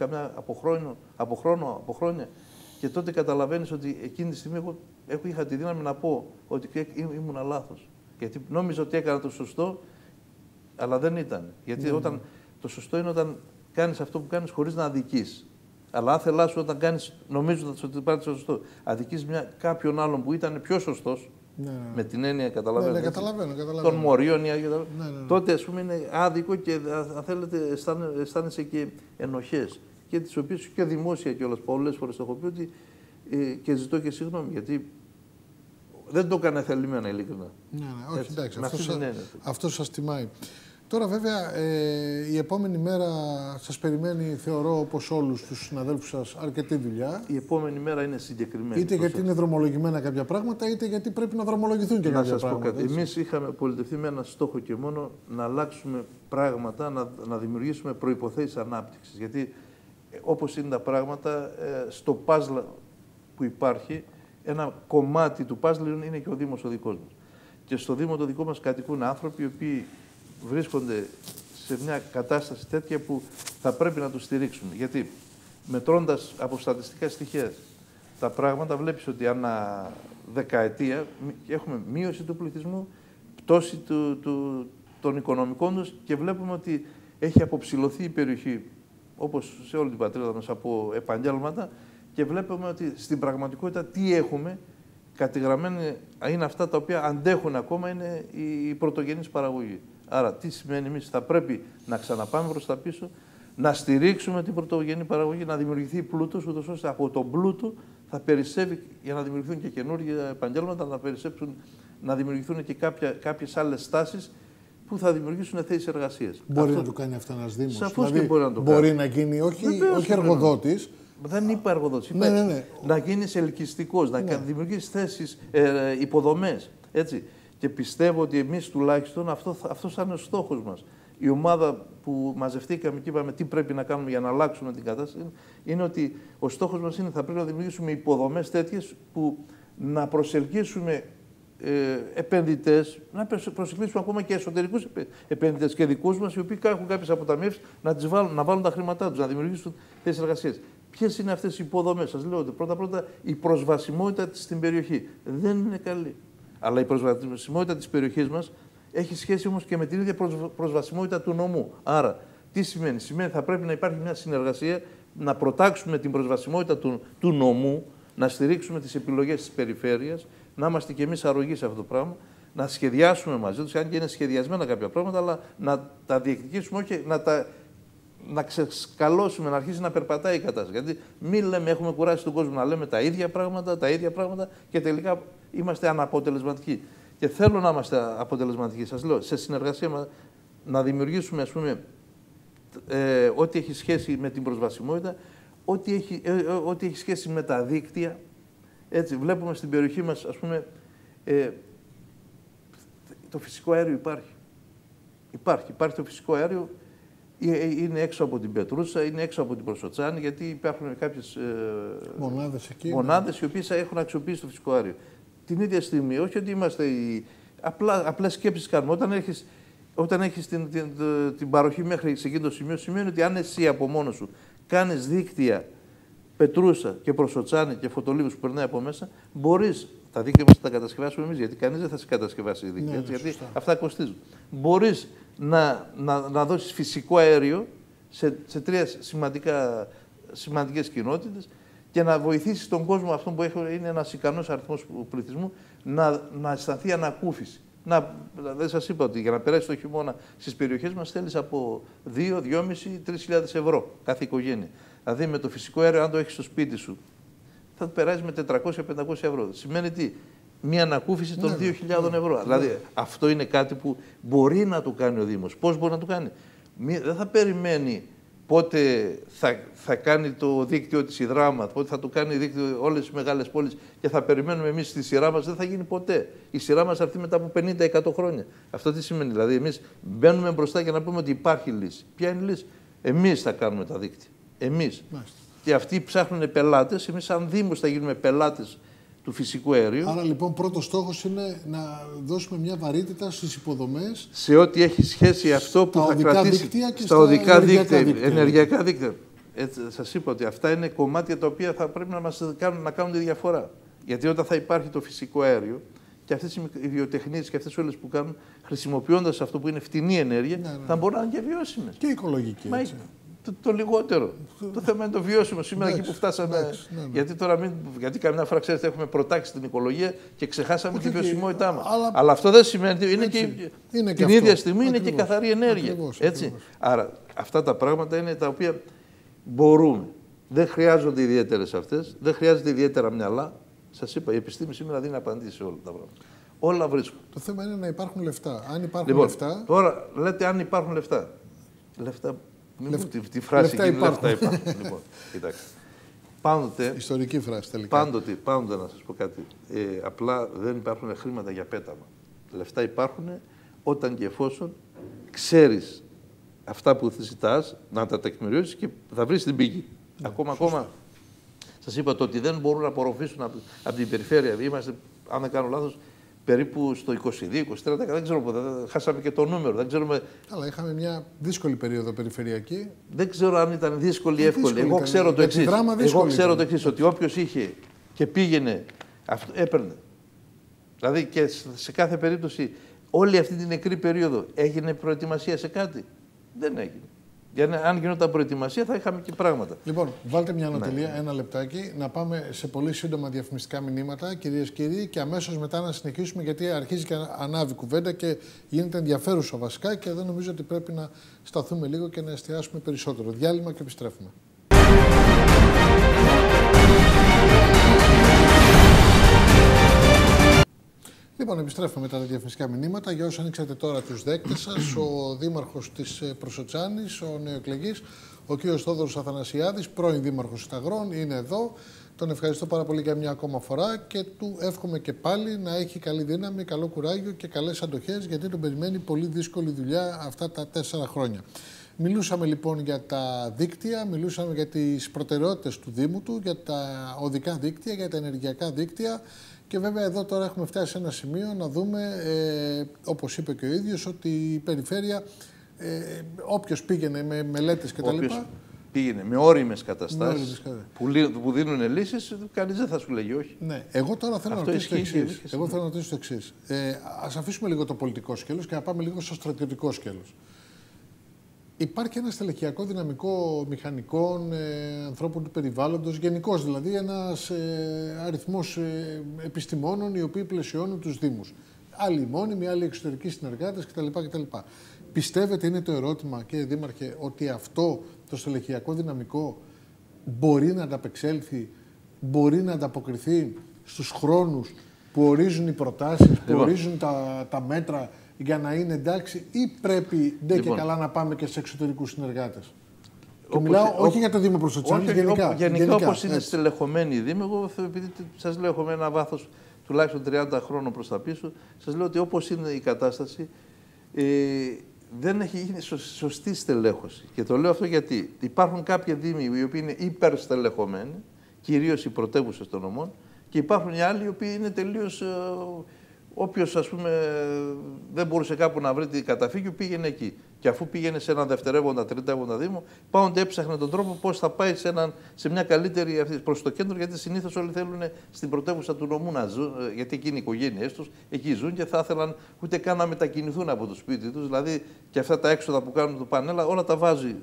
από χρόνια. Και τότε καταλαβαίνεις ότι εκείνη τη στιγμή είχα τη δύναμη να πω ότι ήμουν λάθος. Γιατί νόμιζα ότι έκανα το σωστό, αλλά δεν ήταν. Γιατί το σωστό είναι όταν κάνεις αυτό που κάνεις χωρίς να αδικείς. Αλλά άθελά σου όταν κάνεις νομίζοντας ότι πάρεις το σωστό, αδικείς κάποιον άλλον που ήταν πιο σωστός, με την έννοια καταλαβαίνω. Των μορίων, τότε ας πούμε είναι άδικο και αν θέλετε αισθάνεσαι και ενοχές. Και τις οποίες και δημόσια κιόλας πολλές φορές το έχω πει ότι και ζητώ και συγγνώμη γιατί δεν το έκανε θελημένα ειλικρινά. Όχι, εντάξει, αυτό σας τιμάει. Τώρα βέβαια η επόμενη μέρα σας περιμένει, θεωρώ, όπως όλους τους συναδέλφους σας, αρκετή δουλειά. Η επόμενη μέρα είναι συγκεκριμένη. Είτε γιατί είναι δρομολογημένα κάποια πράγματα, είτε γιατί πρέπει να δρομολογηθούν και κάποια πράγματα. Να σας πω κάτι. Εμείς είχαμε πολιτευτεί με ένα στόχο και μόνο να αλλάξουμε πράγματα, να δημιουργήσουμε προϋποθέσεις ανάπτυξης. Γιατί όπως είναι τα πράγματα, στο παζλ που υπάρχει, ένα κομμάτι του παζλ είναι και ο Δήμος ο δικός μας. Και στο Δήμο το δικό μας κατοικούν άνθρωποι οι οποίοι βρίσκονται σε μια κατάσταση τέτοια που θα πρέπει να τους στηρίξουμε. Γιατί μετρώντας από στατιστικά στοιχεία τα πράγματα, βλέπεις ότι ανά δεκαετία έχουμε μείωση του πληθυσμού, πτώση των οικονομικών τους και βλέπουμε ότι έχει αποψηλωθεί η περιοχή, όπως σε όλη την πατρίδα μας, από επαγγέλματα και βλέπουμε ότι στην πραγματικότητα τι έχουμε κατηγραμμένα είναι αυτά τα οποία αντέχουν ακόμα, είναι η πρωτογενής παραγωγή. Άρα τι σημαίνει? Εμείς θα πρέπει να ξαναπάμε προς τα πίσω, να στηρίξουμε την πρωτογενή παραγωγή, να δημιουργηθεί πλούτος, ούτως ώστε από τον πλούτο θα περισσεύει για να δημιουργηθούν και καινούργια επαγγέλματα, να δημιουργηθούν και κάποιες άλλες τάσεις που θα δημιουργήσουν θέσεις εργασίας. Μπορεί να το κάνει αυτό ένας Δήμος? Σαφώς δηλαδή, και μπορεί να το μπορεί κάνει. να γίνει όχι εργοδότης. Δεν είπα εργοδότης. Ναι. Να γίνεις ελκυστικός, να δημιουργήσεις θέσεις, υποδομές. Έτσι. Και πιστεύω ότι εμείς τουλάχιστον αυτός θα είναι ο στόχος μας. Η ομάδα που μαζευτήκαμε και είπαμε τι πρέπει να κάνουμε για να αλλάξουμε την κατάσταση, είναι ότι ο στόχος μας είναι θα πρέπει να δημιουργήσουμε υποδομές τέτοιες που να προσελκύσουμε επενδυτές, να προσελκύσουμε ακόμα και εσωτερικούς επενδυτές και δικούς μας, οι οποίοι έχουν κάποιες αποταμιεύσεις να βάλουν τα χρήματά τους, να δημιουργήσουν θέσεις εργασίας. Ποιες είναι αυτές οι υποδομές? Σας λέω ότι πρώτα-πρώτα η προσβασιμότητα στην περιοχή δεν είναι καλή. Αλλά η προσβασιμότητα της περιοχής μας έχει σχέση όμως και με την ίδια προσβασιμότητα του νομού. Άρα, τι σημαίνει? Σημαίνει ότι θα πρέπει να υπάρχει μια συνεργασία, να προτάξουμε την προσβασιμότητα του νομού, να στηρίξουμε τις επιλογές της περιφέρειας, να είμαστε κι εμείς αρρωγοί σε αυτό το πράγμα, να σχεδιάσουμε μαζί τους, αν και είναι σχεδιασμένα κάποια πράγματα, αλλά να τα διεκδικήσουμε, όχι να ξεσκαλώσουμε, να αρχίσει να περπατάει η κατάσταση. Γιατί μην λέμε, έχουμε κουράσει τον κόσμο να λέμε τα ίδια πράγματα και τελικά είμαστε αναποτελεσματικοί. Και θέλω να είμαστε αποτελεσματικοί. Σας λέω, σε συνεργασία να δημιουργήσουμε, ας πούμε, ό,τι έχει σχέση με την προσβασιμότητα, ό,τι έχει σχέση με τα δίκτυα. Έτσι, βλέπουμε στην περιοχή μας, ας πούμε, το φυσικό αέριο υπάρχει. Υπάρχει το φυσικό αέριο. Είναι έξω από την Πετρούσα, είναι έξω από την Προσοτσάνη, γιατί υπάρχουν κάποιες μονάδες οι οποίες έχουν αξιοποιήσει το φυσικό αέριο. Την ίδια στιγμή, όχι ότι είμαστε απλές σκέψεις κάνουμε. Όταν έχεις την παροχή μέχρι σε εκείνο το σημείο, σημαίνει ότι αν εσύ από μόνος σου κάνεις δίκτυα Πετρούσα και Προσοτσάνη και Φωτολίβους που περνάει από μέσα, μπορείς τα δίκτυα μας να τα κατασκευάσουμε εμείς, γιατί κανείς δεν θα σε κατασκευάσει δίκτυα, γιατί σωστά. Αυτά κοστίζουν. Μπορείς να δώσεις φυσικό αέριο σε τρία σημαντικές κοινότητες και να βοηθήσεις τον κόσμο, αυτό που είναι ένας ικανός αριθμός πληθυσμού, να αισθανθεί ανακούφιση. Δεν σας είπα ότι για να περάσει το χειμώνα στις περιοχές μας θέλεις από 2, 2.500, 3.000 ευρώ κάθε οικογένεια. Δηλαδή με το φυσικό αέριο, αν το έχεις στο σπίτι σου, θα περάσει με 400-500 ευρώ. Σημαίνει τι? Μία ανακούφιση των 2.000 ευρώ. Δηλαδή αυτό είναι κάτι που μπορεί να το κάνει ο Δήμος. Πώς μπορεί να το κάνει? Δεν θα περιμένει πότε θα κάνει το δίκτυο της Ιδράμα, πότε θα το κάνει δίκτυο όλες τις μεγάλες πόλεις και θα περιμένουμε εμείς στη σειρά μας. Δεν θα γίνει ποτέ. Η σειρά μας θα έρθει μετά από 50-100 χρόνια. Αυτό τι σημαίνει? Δηλαδή εμείς μπαίνουμε μπροστά για να πούμε ότι υπάρχει λύση. Ποια είναι η λύση? Εμείς θα κάνουμε τα δίκτυα. Εμείς. Μάλιστα. Και αυτοί ψάχνουν πελάτες. Εμείς, σαν Δήμος, θα γίνουμε πελάτες του φυσικού αερίου. Άρα, λοιπόν, πρώτος στόχος είναι να δώσουμε μια βαρύτητα στις υποδομές. Σε ό,τι έχει σχέση αυτό που θα κρατήσει στα οδικά δίκτυα, ενεργειακά δίκτυα. Σας είπα ότι αυτά είναι κομμάτια τα οποία θα πρέπει να κάνουν τη διαφορά. Γιατί όταν θα υπάρχει το φυσικό αέριο και αυτές οι βιοτεχνίες και αυτές όλες που κάνουν, χρησιμοποιώντας αυτό που είναι φτηνή ενέργεια, θα μπορούν να είναι και βιώσιμες. Και οικολογική. Το λιγότερο. Το θέμα είναι το βιώσιμο σήμερα εκεί που φτάσαμε. Γιατί τώρα γιατί καμιά φορά ξέρετε έχουμε προτάξει την οικολογία και ξεχάσαμε τη βιωσιμότητά μας. Αλλά αυτό δεν σημαίνει ότι την ίδια στιγμή είναι και καθαρή ενέργεια. Έτσι. Άρα αυτά τα πράγματα είναι τα οποία μπορούμε. Δεν χρειάζονται ιδιαίτερες αυτές, δεν χρειάζεται ιδιαίτερα μυαλά. Σας είπα, η επιστήμη σήμερα δίνει απαντήσεις σε όλα τα πράγματα. Όλα βρίσκουν. Το θέμα είναι να υπάρχουν λεφτά. Αν υπάρχουν λεφτά. Τώρα λέτε αν υπάρχουν λεφτά. Τη φράση λεφτά υπάρχουν. Λεφτά υπάρχουν. Λοιπόν, κοιτάξτε. Πάντοτε. Ιστορική φράση τελικά. Πάντοτε να σας πω κάτι. Απλά δεν υπάρχουν χρήματα για πέταμα. Λεφτά υπάρχουν όταν και εφόσον ξέρεις αυτά που ζητάς, να τα τεκμηριώσεις και θα βρεις την πηγή. Ναι, ακόμα. Σας είπα το ότι δεν μπορούν να απορροφήσουν από την περιφέρεια. Είμαστε, αν δεν κάνω λάθος, περίπου στο 22-23%. Δεν ξέρω πότε. Χάσαμε και το νούμερο. Δεν ξέρουμε... Αλλά είχαμε μια δύσκολη περίοδο περιφερειακή. Δεν ξέρω αν ήταν δύσκολη ή εύκολη. Εγώ ξέρω το εξής. Ότι όποιος είχε και πήγαινε, αυτό έπαιρνε. Δηλαδή και σε κάθε περίπτωση, όλη αυτή την νεκρή περίοδο έγινε προετοιμασία σε κάτι. Δεν έγινε. Γιατί αν γινόταν προετοιμασία θα είχαμε και πράγματα. Λοιπόν, βάλτε μια ανατελεία, ένα λεπτάκι, να πάμε σε πολύ σύντομα διαφημιστικά μηνύματα, κυρίες και κύριοι, και αμέσως μετά να συνεχίσουμε, γιατί αρχίζει και ανάβει κουβέντα και γίνεται ενδιαφέρουσα βασικά και εδώ νομίζω ότι πρέπει να σταθούμε λίγο και να εστιάσουμε περισσότερο. Διάλειμμα και επιστρέφουμε. Λοιπόν, επιστρέφουμε μετά τα διαφημιστικά μηνύματα. Για όσους ανοίξατε τώρα τους δέκτες σας, ο δήμαρχος της Προσοτσάνης, ο νεοεκλεγής, ο κ. Θόδωρος Αθανασιάδης, πρώην δήμαρχος Σταγρών, είναι εδώ. Τον ευχαριστώ πάρα πολύ για μια ακόμα φορά και του εύχομαι και πάλι να έχει καλή δύναμη, καλό κουράγιο και καλές αντοχές, γιατί τον περιμένει πολύ δύσκολη δουλειά αυτά τα 4 χρόνια. Μιλούσαμε λοιπόν για τα δίκτυα, μιλούσαμε για τις προτεραιότητες του Δήμου του, για τα οδικά δίκτυα, για τα ενεργειακά δίκτυα. Και βέβαια εδώ τώρα έχουμε φτάσει σε ένα σημείο να δούμε, όπως είπε και ο ίδιος, ότι η περιφέρεια, όποιος πήγαινε με μελέτες κτλ. Όποιος πήγαινε με όριμες καταστάσεις που δίνουν λύσεις, κανείς δεν θα σου λέγει όχι. Ναι, εγώ τώρα θέλω να ρωτήσω το εξής. Εγώ θέλω να ρωτήσω το εξής. Ας αφήσουμε λίγο το πολιτικό σκέλος και να πάμε λίγο στο στρατιωτικό σκέλος. Υπάρχει ένα στελεχειακό δυναμικό μηχανικών, ανθρώπων του περιβάλλοντος, γενικώς δηλαδή ένας αριθμός επιστημόνων οι οποίοι πλαισιώνουν τους Δήμους. Άλλοι μόνιμοι, άλλοι εξωτερικοί συνεργάτες κτλ. Πιστεύετε, είναι το ερώτημα, κύριε Δήμαρχε, ότι αυτό το στελεχειακό δυναμικό μπορεί να ανταπεξέλθει, μπορεί να ανταποκριθεί στους χρόνους που ορίζουν οι προτάσεις, που ορίζουν τα μέτρα, για να είναι εντάξει, ή πρέπει ντε και καλά να πάμε και σε εξωτερικούς συνεργάτες? Και μιλάω όχι για το Δήμο Προσοτσάνης, γενικά. Όπως είναι στελεχωμένοι οι Δήμοι, εγώ επειδή σας λέω έχουμε ένα βάθος τουλάχιστον 30 χρόνων προς τα πίσω, σας λέω ότι όπως είναι η κατάσταση, δεν έχει γίνει σωστή στελέχωση. Και το λέω αυτό γιατί υπάρχουν κάποιοι Δήμοι οι οποίοι είναι υπερστελεχωμένοι, κυρίως οι πρωτεύουσες των νομών, και υπάρχουν οι άλλοι οι οποίοι είναι τελείως... Όποιος, ας πούμε, δεν μπορούσε κάπου να βρει καταφύγιο, πήγαινε εκεί. Και αφού πήγαινε σε έναν δευτερεύοντα, τριτεύοντα Δήμο, πάντοτε έψαχνε τον τρόπο πώς θα πάει σε μια καλύτερη προς το κέντρο, γιατί συνήθως όλοι θέλουν στην πρωτεύουσα του νομού να ζουν, γιατί εκεί είναι οι οικογένειές τους, εκεί ζουν και θα ήθελαν ούτε καν να μετακινηθούν από το σπίτι τους. Δηλαδή και αυτά τα έξοδα που κάνουν το πανέλα, όλα τα βάζει.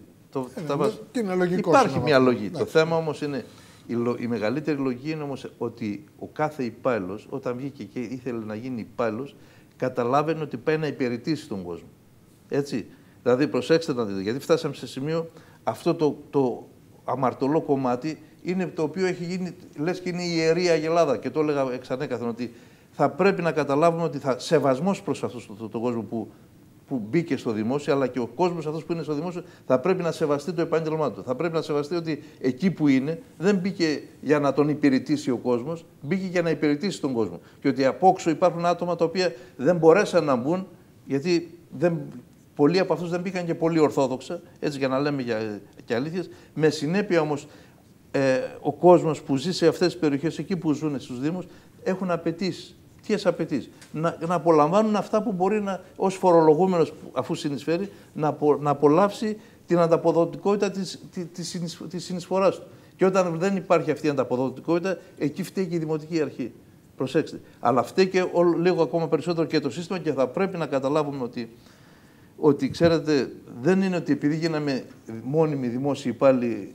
Υπάρχει μια λογική. Το θέμα όμως είναι. Η μεγαλύτερη λογική είναι όμως ότι ο κάθε υπάλληλος, όταν βγήκε και ήθελε να γίνει υπάλληλος, καταλάβαινε ότι πάει να υπηρετήσει τον κόσμο. Έτσι. Δηλαδή, προσέξτε να δείτε, γιατί φτάσαμε σε σημείο αυτό το αμαρτωλό κομμάτι είναι το οποίο έχει γίνει, λες και είναι η Ιερή Αγελάδα. Και το έλεγα εξανέκαθεν ότι θα πρέπει να καταλάβουμε ότι σεβασμός προς αυτόν τον κόσμο που μπήκε στο δημόσιο, αλλά και ο κόσμος αυτός που είναι στο δημόσιο θα πρέπει να σεβαστεί το επάγγελμά του. Θα πρέπει να σεβαστεί ότι εκεί που είναι δεν μπήκε για να τον υπηρετήσει ο κόσμος, μπήκε για να υπηρετήσει τον κόσμο. Και ότι απόξω υπάρχουν άτομα τα οποία δεν μπορέσαν να μπουν, γιατί πολλοί από αυτούς δεν μπήκαν και πολύ ορθόδοξα, έτσι για να λέμε και αλήθειες. Με συνέπεια όμως ο κόσμος που ζει σε αυτές τις περιοχές, εκεί που ζουν στους Δήμους, έχουν απαιτήσεις. Ποιες απαιτήσεις? Να απολαμβάνουν αυτά που μπορεί ως φορολογούμενος, αφού συνεισφέρει, να απολαύσει την ανταποδοτικότητα της συνεισφοράς του. Και όταν δεν υπάρχει αυτή η ανταποδοτικότητα, εκεί φταίει και η Δημοτική Αρχή. Προσέξτε. Αλλά φταίει και λίγο ακόμα περισσότερο και το σύστημα και θα πρέπει να καταλάβουμε ότι ξέρετε, δεν είναι ότι επειδή γίναμε μόνιμοι δημόσιοι υπάλληλοι.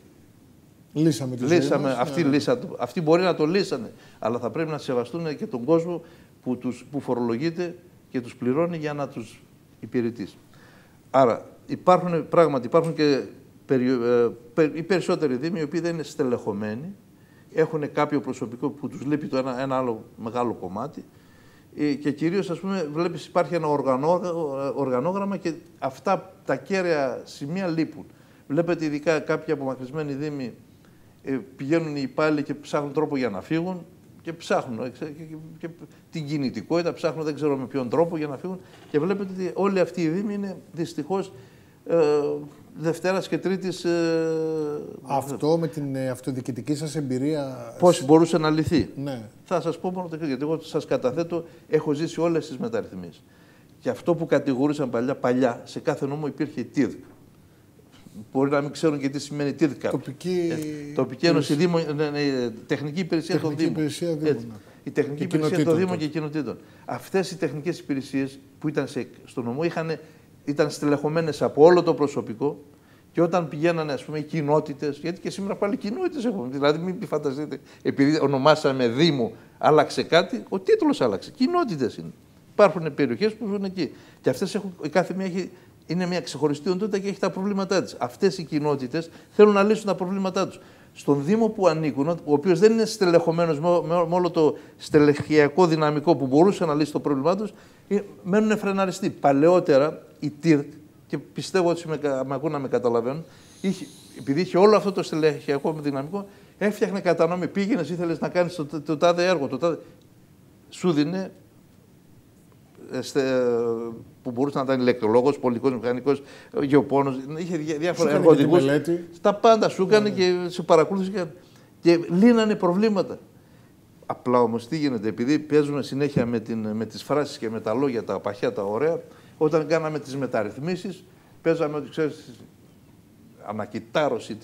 Αυτοί μπορεί να το λύσανε, αλλά θα πρέπει να σεβαστούν και τον κόσμο που φορολογείται και τους πληρώνει για να τους υπηρετήσει. Άρα υπάρχουν και οι περισσότεροι Δήμοι οι οποίοι δεν είναι στελεχωμένοι, έχουν κάποιο προσωπικό που τους λείπει ένα άλλο μεγάλο κομμάτι Και κυρίως, ας πούμε, βλέπεις υπάρχει ένα οργανόγραμμα και αυτά τα κέραια σημεία λείπουν. Βλέπετε ειδικά κάποιοι απομακρυσμένοι δήμοι πηγαίνουν οι υπάλληλοι και ψάχνουν τρόπο για να φύγουν και ψάχνουν και την κινητικότητα, ψάχνουν δεν ξέρω με ποιον τρόπο για να φύγουν και βλέπετε ότι όλοι αυτοί οι δήμοι είναι δυστυχώς Δευτέρας και Τρίτης. Αυτό με την αυτοδιοικητική σας εμπειρία... Πώς μπορούσε να λυθεί. Ναι. Θα σας πω μόνο το εξής, γιατί εγώ σας καταθέτω, έχω ζήσει όλες τις μεταρρυθμίσεις. Και αυτό που κατηγορούσαν παλιά, σε κάθε νόμο υπήρχε η ΤΙΔΚ. Μπορεί να μην ξέρουν και τι σημαίνει ΤΙΔΚ. Τοπική Ένωση Δήμων, Τεχνική Υπηρεσία των Δήμων. Η Τεχνική Υπηρεσία των Δήμων και Κοινοτήτων. Αυτές οι τεχνικές υπηρεσίες που ήταν στο νομό ήταν στελεχωμένες από όλο το προσωπικό και όταν πηγαίνανε, ας πούμε, οι κοινότητες, γιατί και σήμερα πάλι κοινότητες έχουμε. Δηλαδή, μην φανταστείτε, επειδή ονομάσαμε Δήμο, άλλαξε κάτι, ο τίτλος άλλαξε. Κοινότητες είναι. Υπάρχουν περιοχές που ζουν εκεί. Και αυτές η κάθε μία είναι μια ξεχωριστή οντότητα και έχει τα προβλήματά της. Αυτές οι κοινότητες θέλουν να λύσουν τα προβλήματά τους. Στον Δήμο που ανήκουν, ο οποίος δεν είναι στελεχωμένος με όλο το στελεχειακό δυναμικό που μπορούσε να λύσει το πρόβλημά τους, μένουν φρεναριστοί. Παλαιότερα η ΤΙΡΚ, και πιστεύω ότι με ακούν να με καταλαβαίνουν, επειδή είχε όλο αυτό το στελεχειακό δυναμικό, έφτιαχνε κατανομή. Πήγαινες, ήθελες να κάνεις το τάδε έργο, σου δίνε που μπορούσε να ήταν ηλεκτρολόγος, πολικός, μηχανικός, γεωπόνος, είχε διάφορα εργοδικούς. Τα πάντα σου έκανε και σε παρακολούθησε και λύνανε προβλήματα. Απλά όμως τι γίνεται, επειδή παίζουμε συνέχεια με τις φράσεις και με τα λόγια, τα παχιά, τα ωραία, όταν κάναμε τις μεταρρυθμίσεις, παίζαμε ότι ξέρεις, ανακυτάρωση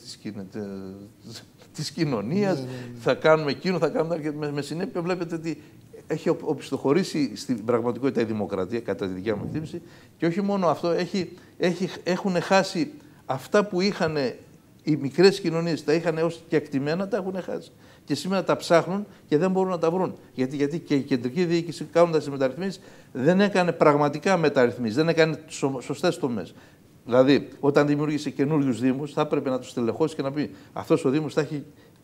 της κοινωνίας, θα κάνουμε εκείνο, θα κάνουμε και με συνέπεια βλέπετε ότι έχει οπισθοχωρήσει στην πραγματικότητα η δημοκρατία, κατά τη δικιά μου εκτίμηση, και όχι μόνο αυτό, έχουν χάσει αυτά που είχαν οι μικρές κοινωνίες, τα είχαν ως κεκτημένα, τα έχουν χάσει. Και σήμερα τα ψάχνουν και δεν μπορούν να τα βρουν. Γιατί και η κεντρική διοίκηση, κάνοντας τις μεταρρυθμίσεις, δεν έκανε πραγματικά μεταρρυθμίσεις, δεν έκανε σωστές τομές. Δηλαδή, όταν δημιούργησε καινούριους δήμους, θα έπρεπε να τους στελεχώσει και να πει: αυτός ο δήμος θα έχει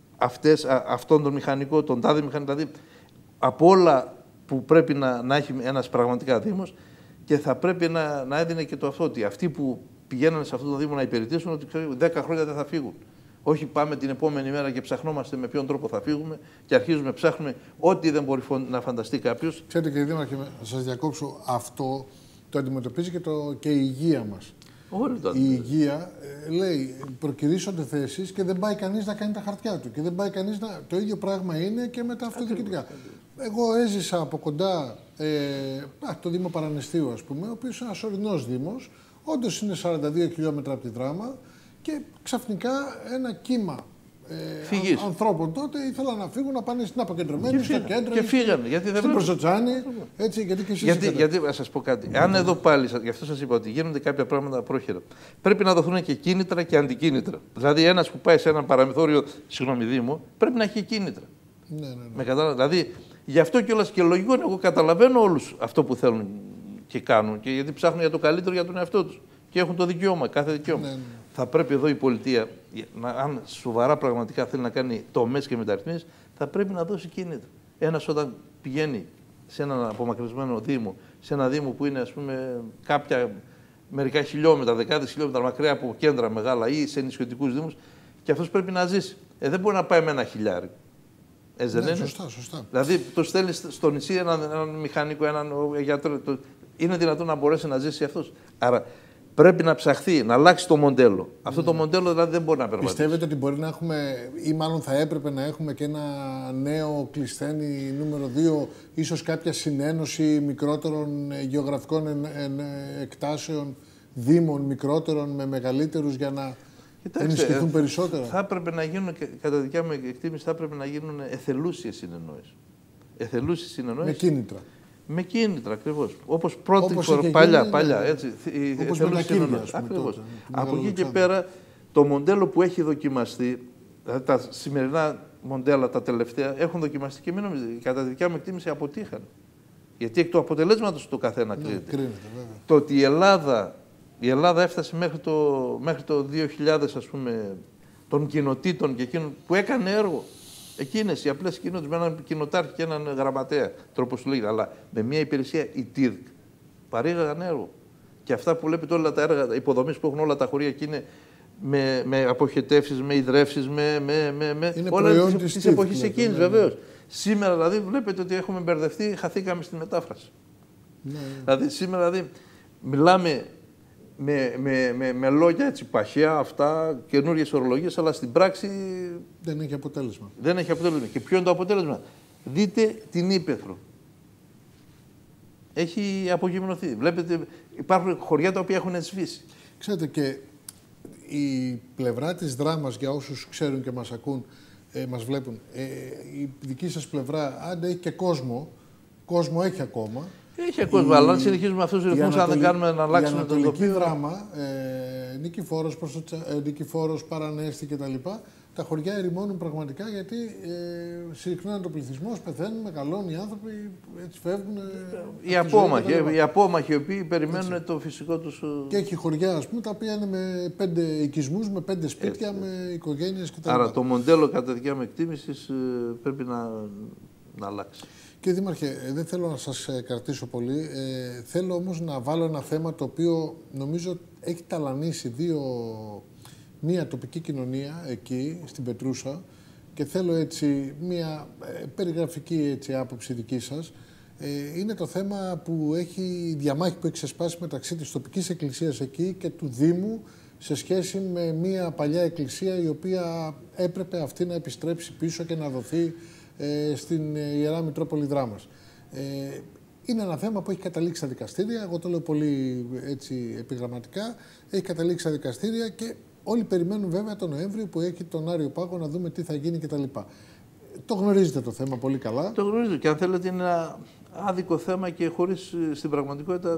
αυτόν τον μηχανικό, τον τάδε μηχανικό. Δηλαδή, από όλα που πρέπει να έχει ένας πραγματικά δήμος, και θα πρέπει να έδινε και το αυτό, ότι αυτοί που πηγαίνουν σε αυτόν τον δήμο να υπηρετήσουν, ότι 10 χρόνια δεν θα φύγουν. Όχι πάμε την επόμενη μέρα και ψαχνόμαστε με ποιον τρόπο θα φύγουμε και αρχίζουμε να ψάχνουμε ό,τι δεν μπορεί να φανταστεί κάποιος. Ξέρετε, κύριε Δήμαρχε, να σας διακόψω, αυτό το αντιμετωπίζει και η υγεία μας. Η υγεία λέει, προκυρήσονται θέσεις και δεν πάει κανείς να κάνει τα χαρτιά του. Και δεν πάει κανείς να... Το ίδιο πράγμα είναι και με τα αυτοδιοικητικά. Εγώ έζησα από κοντά το Δήμο Παραναιστείου, ας πούμε, ο οποίος είναι ένας ορεινός δήμος, όντως είναι 42 χιλιόμετρα από τη Δράμα, και ξαφνικά ένα κύμα ανθρώπων τότε ήθελαν να φύγουν, να πάνε στην αποκεντρωμένη, στο κέντρο, και φύγανε, στην Προσοτσάνη, έτσι, γιατί και εσείς γιατί να σας πω κάτι, αν εδώ πάλι, γι' αυτό σας είπα ότι γίνονται κάποια πράγματα πρόχειρα, πρέπει να δοθούν και κίνητρα και αντικίνητρα. Δηλαδή ένας που πάει σε ένα παραμεθόριο, Δήμο, πρέπει να έχει κίνητρα. Ναι. Δηλαδή, γι' αυτό κιόλας και λογικό είναι, εγώ καταλαβαίνω όλους αυτό που θέλουν και κάνουν, και γιατί ψάχνουν για το καλύτερο για τον εαυτό τους. Και έχουν το δικαίωμα, κάθε δικαίωμα. Ναι. Θα πρέπει εδώ η πολιτεία, αν σοβαρά πραγματικά θέλει να κάνει τομές και μεταρρυθμίσεις, θα πρέπει να δώσει κίνητρα. Ένας όταν πηγαίνει σε έναν απομακρυσμένο δήμο, σε ένα δήμο που είναι, ας πούμε, μερικά χιλιόμετρα, δεκάδες χιλιόμετρα μακριά από κέντρα μεγάλα ή σε νησιωτικούς δήμους, και αυτός πρέπει να ζήσει. Δεν μπορεί να πάει με ένα χιλιάρι. Δεν είναι. Σωστά. Δηλαδή, το στέλνει στο νησί έναν μηχανικό, έναν γιατρό. Είναι δυνατόν να μπορέσει να ζήσει αυτός. Άρα, πρέπει να ψαχθεί, να αλλάξει το μοντέλο. Αυτό το μοντέλο δηλαδή δεν μπορεί να περπατήσει. Πιστεύετε ότι μπορεί να έχουμε, ή μάλλον θα έπρεπε να έχουμε και ένα νέο κλεισθένη νούμερο 2, ίσως κάποια συνένωση μικρότερων γεωγραφικών εκτάσεων, δήμων μικρότερων με μεγαλύτερους, για να ενισχυθούν περισσότερα? Θα έπρεπε να γίνουν, κατά δικιά μου εκτίμηση, θα έπρεπε να γίνουν εθελούσιες συνεννόησεις. Εθελούσιες συνεννόησεις. Με κίνητρα. Με κίνητρα, ακριβώς. Όπως πρώτη φορά, παλιά, έτσι. Όπως με τα Κύρια, ακριβώς. Από εκεί και πέρα, το μοντέλο που έχει δοκιμαστεί, δηλαδή τα σημερινά μοντέλα, τα τελευταία, έχουν δοκιμαστεί και μην νομίζετε, κατά τη δικιά μου εκτίμηση αποτύχαν. Γιατί εκ του αποτελέσματος του καθένα κρίνεται. Το ότι η Ελλάδα έφτασε μέχρι το 2000, ας πούμε, των κοινοτήτων και εκείνων που έκανε έργο. Εκείνες οι απλές κοινότητες με έναν κοινοτάρχη και έναν γραμματέα, τρόπος του λέγεται, αλλά με μια υπηρεσία, η ΤΙΔΚ, παρήγαγαν έργο. Και αυτά που βλέπετε όλα τα έργα, τα υποδομές που έχουν όλα τα χωριά και είναι με αποχετεύσεις, με ιδρεύσεις, όλα της εποχής εκείνης βεβαίως. Σήμερα δηλαδή βλέπετε ότι έχουμε μπερδευτεί, χαθήκαμε στη μετάφραση. Ναι. Δηλαδή σήμερα δηλαδή, μιλάμε με λόγια έτσι παχαία, αυτά, καινούργιες ορολογίες, αλλά στην πράξη δεν έχει αποτέλεσμα. Δεν έχει αποτέλεσμα. Και ποιο είναι το αποτέλεσμα? Δείτε την Ύπαιθρο. Έχει απογυμνωθεί. Βλέπετε, υπάρχουν χωριά τα οποία έχουν σβήσει. Ξέρετε, και η πλευρά της δράμας, για όσους ξέρουν και μας ακούν, μας βλέπουν, η δική σας πλευρά, αν έχει και κόσμο έχει ακόμα. Έχει κόσμο, αλλά αν συνεχίζουμε αυτούς τους ρυθμούς, αν δεν κάνουμε να αλλάξουμε το τοπίο. Η δράμα, Νικηφόρος, Παρανέστη κτλ. Τα χωριά ερημώνουν πραγματικά, γιατί συρρυκνώνει το πληθυσμός, πεθαίνουν, μεγαλώνουν οι άνθρωποι, έτσι φεύγουν. Οι απόμαχοι, οι οποίοι περιμένουν έτσι το φυσικό τους. Και έχει χωριά, ας πούμε, τα οποία είναι με 5 οικισμούς, με 5 σπίτια, με οικογένειες κτλ. Άρα το μοντέλο κατά δικιά μου εκτίμησης πρέπει να αλλάξει. Κύριε Δήμαρχε, δεν θέλω να σας κρατήσω πολύ. Θέλω όμως να βάλω ένα θέμα το οποίο νομίζω έχει ταλανίσει μία τοπική κοινωνία εκεί, στην Πετρούσα, και θέλω έτσι μία περιγραφική άποψη δική σας. Είναι το θέμα που η διαμάχη που έχει ξεσπάσει μεταξύ της τοπικής εκκλησίας εκεί και του Δήμου σε σχέση με μία παλιά εκκλησία η οποία έπρεπε αυτή να επιστρέψει πίσω και να δοθεί στην Ιερά Μητρόπολη Δράμας. Είναι ένα θέμα που έχει καταλήξει στα δικαστήρια, εγώ το λέω πολύ έτσι επιγραμματικά, έχει καταλήξει στα δικαστήρια και όλοι περιμένουν βέβαια τον Νοέμβριο που έχει τον Άριο Πάγο να δούμε τι θα γίνει κτλ. Το γνωρίζετε το θέμα πολύ καλά. Το γνωρίζω και αν θέλετε είναι ένα άδικο θέμα και χωρίς στην πραγματικότητα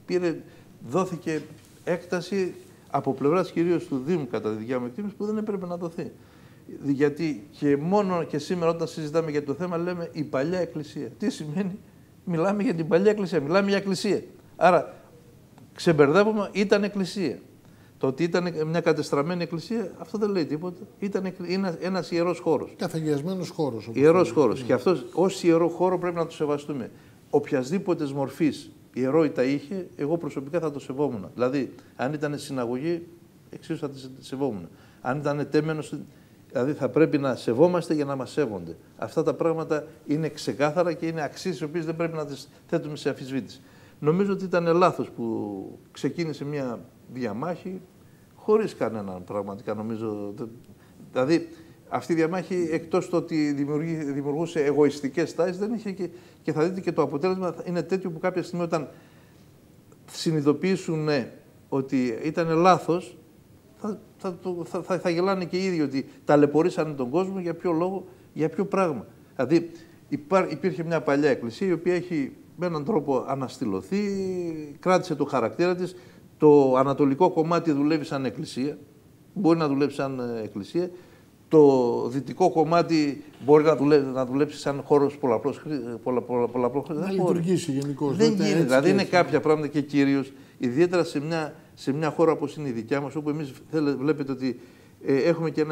δόθηκε έκταση από πλευράς κυρίως του Δήμου κατά τη δικιά μου εκτίμηση που δεν έπρεπε να δοθεί. Γιατί και μόνο και σήμερα όταν συζητάμε για το θέμα λέμε η παλιά εκκλησία. Τι σημαίνει? Μιλάμε για την παλιά εκκλησία, μιλάμε για εκκλησία. Άρα ξεμπερδεύουμε, ήταν εκκλησία. Το ότι ήταν μια κατεστραμμένη εκκλησία, αυτό δεν λέει τίποτα. Ήταν ένας ιερός χώρος. Καθαγιασμένος χώρος. Ιερός χώρος. Και αυτός ως ιερό χώρο πρέπει να το σεβαστούμε. Οποιασδήποτε μορφής ιερότητα είχε, εγώ προσωπικά θα το σεβόμουν. Δηλαδή, αν ήταν συναγωγή, εξίσου θα τη σεβόμουν. Αν ήταν τέμενος, δηλαδή θα πρέπει να σεβόμαστε για να μας σέβονται. Αυτά τα πράγματα είναι ξεκάθαρα και είναι αξίες οι οποίες δεν πρέπει να τις θέτουμε σε αμφισβήτηση. Νομίζω ότι ήταν λάθος που ξεκίνησε μια διαμάχη χωρίς κανέναν πραγματικά νομίζω. Δηλαδή αυτή η διαμάχη εκτός το ότι δημιουργούσε εγωιστικές τάσεις δεν είχε και θα δείτε και το αποτέλεσμα είναι τέτοιο που κάποια στιγμή όταν συνειδητοποιήσουν ότι ήταν λάθος θα γελάνε και οι ίδιοι ότι ταλαιπωρήσανε τον κόσμο για ποιο λόγο, για ποιο πράγμα. Δηλαδή υπήρχε μια παλιά εκκλησία η οποία έχει με έναν τρόπο αναστηλωθεί, κράτησε το χαρακτήρα της. Το ανατολικό κομμάτι δουλεύει σαν εκκλησία, μπορεί να δουλέψει σαν εκκλησία. Το δυτικό κομμάτι μπορεί να δουλέψει σαν χώρος πολλαπλός χρήσης. Να λειτουργήσει γενικώς. Δεν γίνεται. Δηλαδή είναι κάποια πράγματα και κυρίως, ιδιαίτερα σε μια χώρα όπως είναι η δικιά μας, όπου εμείς βλέπετε ότι έχουμε και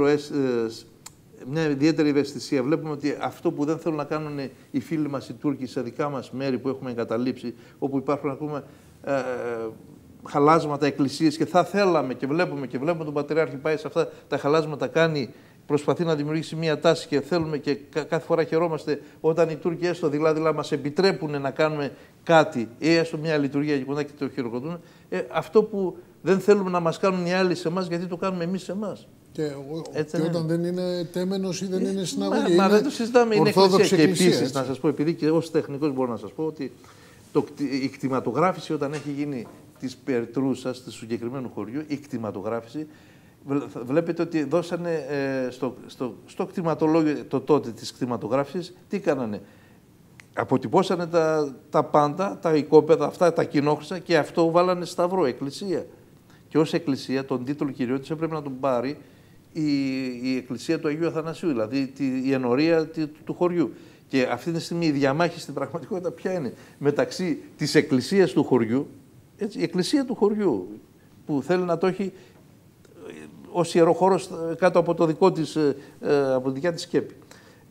μια ιδιαίτερη ευαισθησία. Βλέπουμε ότι αυτό που δεν θέλουν να κάνουν οι φίλοι μας οι Τούρκοι σε δικά μας μέρη που έχουμε εγκαταλείψει, όπου υπάρχουν ακόμα χαλάσματα, εκκλησίες και θα θέλαμε και βλέπουμε τον Πατριάρχη πάει σε αυτά τα χαλάσματα, προσπαθεί να δημιουργήσει μια τάση και θέλουμε και κάθε φορά χαιρόμαστε όταν οι Τούρκοι έστω δειλά μας επιτρέπουν να κάνουμε κάτι ή έστω μια λειτουργία και κοντά και το χειροκροτούν. Αυτό που δεν θέλουμε να μας κάνουν οι άλλοι σε εμάς, γιατί το κάνουμε εμείς σε εμάς. Και όταν δεν είναι τέμενος ή δεν είναι συναγωγή. Μα δεν το συζητάμε, είναι εκκλησία. Και επίσης, να σας πω, επειδή και ως τεχνικός μπορώ να σας πω ότι η κτηματογράφηση όταν έχει γίνει της Πετρούσας, του συγκεκριμένου χωριού, η κτηματογράφηση, βλέπετε ότι δώσανε στο κτηματολόγιο το τότε της κτηματογράφησης, τι κάνανε. Αποτυπώσανε τα πάντα, τα οικόπεδα, αυτά τα κοινόχρησα και αυτό βάλανε σταυρό, εκκλησία. Και ως εκκλησία τον τίτλο κυριότητας έπρεπε να τον πάρει η εκκλησία του Αγίου Αθανασίου, δηλαδή η ενορία του χωριού. Και αυτή τη στιγμή η διαμάχη στην πραγματικότητα ποια είναι? Μεταξύ της εκκλησίας του χωριού, έτσι, η εκκλησία του χωριού, που θέλει να το έχει ως ιερό χώρο κάτω από, από τη δικιά της σκέπη.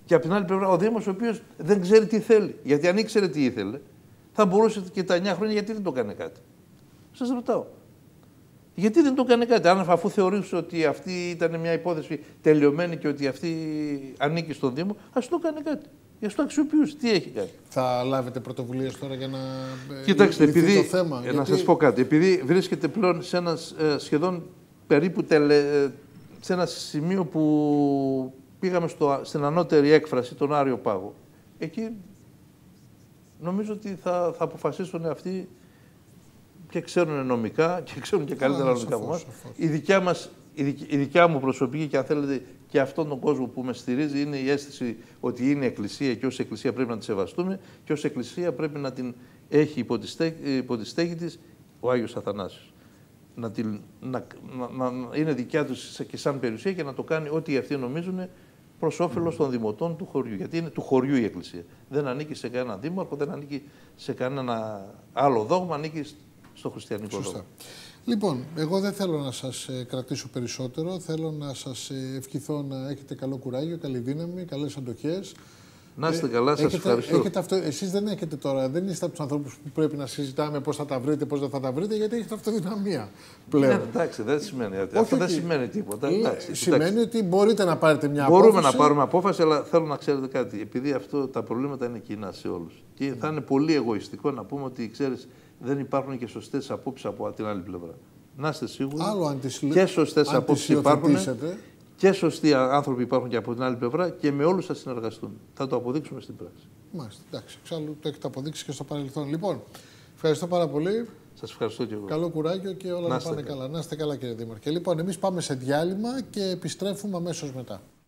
Και από την άλλη πλευρά ο Δήμος, ο οποίος δεν ξέρει τι θέλει. Γιατί αν ήξερε τι ήθελε, θα μπορούσε και τα 9 χρόνια γιατί δεν το έκανε κάτι. Σας ρωτάω. Γιατί δεν το έκανε κάτι, αφού θεωρούσε ότι αυτή ήταν μια υπόθεση τελειωμένη και ότι αυτή ανήκει στον Δήμο, ας το κάνει κάτι. Για το αξιοποιούσε. Τι έχει κάνει. Θα λάβετε πρωτοβουλίες τώρα για να κοιτάξτε, λυθεί το θέμα. Να σας πω κάτι. Επειδή βρίσκεται πλέον σε ένα σχεδόν περίπου σε ένα σημείο που πήγαμε στην ανώτερη έκφραση, τον Άριο Πάγο. Εκεί νομίζω ότι θα αποφασίσουν αυτοί και ξέρουν νομικά και ξέρουν και καλύτερα νομικά από εμάς. Η δικιά μου προσωπική και αν θέλετε και αυτόν τον κόσμο που με στηρίζει είναι η αίσθηση ότι είναι εκκλησία και ως εκκλησία πρέπει να τη σεβαστούμε και ως εκκλησία πρέπει να την έχει υπό τη στέγη της ο Άγιος Αθανάσιος. Να είναι δικιά τους και σαν περιουσία και να το κάνει ό,τι αυτοί νομίζουν προς όφελος των δημοτών του χωριού. Γιατί είναι του χωριού η εκκλησία. Δεν ανήκει σε κανέναν δήμαρχο, δεν ανήκει σε κανένα άλλο δόγμα, ανήκει στο χριστιανικό δόγμα. Λοιπόν, εγώ δεν θέλω να σας κρατήσω περισσότερο. Θέλω να σας ευχηθώ να έχετε καλό κουράγιο, καλή δύναμη, καλές αντοχές. Να είστε καλά, σας ευχαριστώ. Εσείς δεν έχετε τώρα, δεν είστε από τους ανθρώπους που πρέπει να συζητάμε πώς θα τα βρείτε, πώς δεν θα τα βρείτε, γιατί έχετε αυτοδυναμία πλέον. Ναι, εντάξει, δεν σημαίνει αυτό. Δεν σημαίνει τίποτα. Εντάξει, σημαίνει ότι μπορείτε να πάρετε μια απόφαση. Μπορούμε να πάρουμε απόφαση, αλλά θέλω να ξέρετε κάτι. Επειδή τα προβλήματα είναι κοινά σε όλους. Και θα είναι πολύ εγωιστικό να πούμε ότι, ξέρεις, δεν υπάρχουν και σωστές απόψεις από την άλλη πλευρά. Να είστε σίγουροι. Και σωστές απόψεις υπάρχουν. Και σωστοί άνθρωποι υπάρχουν και από την άλλη πλευρά και με όλους θα συνεργαστούμε. Θα το αποδείξουμε στην πράξη. Μάλιστα. Εντάξει. Εξάλλου το έχετε αποδείξει και στο παρελθόν. Λοιπόν, ευχαριστώ πάρα πολύ. Σας ευχαριστώ και εγώ. Καλό κουράγιο και όλα να πάνε καλά. Να είστε καλά, κύριε Δήμαρχε. Λοιπόν, εμείς πάμε σε διάλειμμα και επιστρέφουμε αμέσως μετά.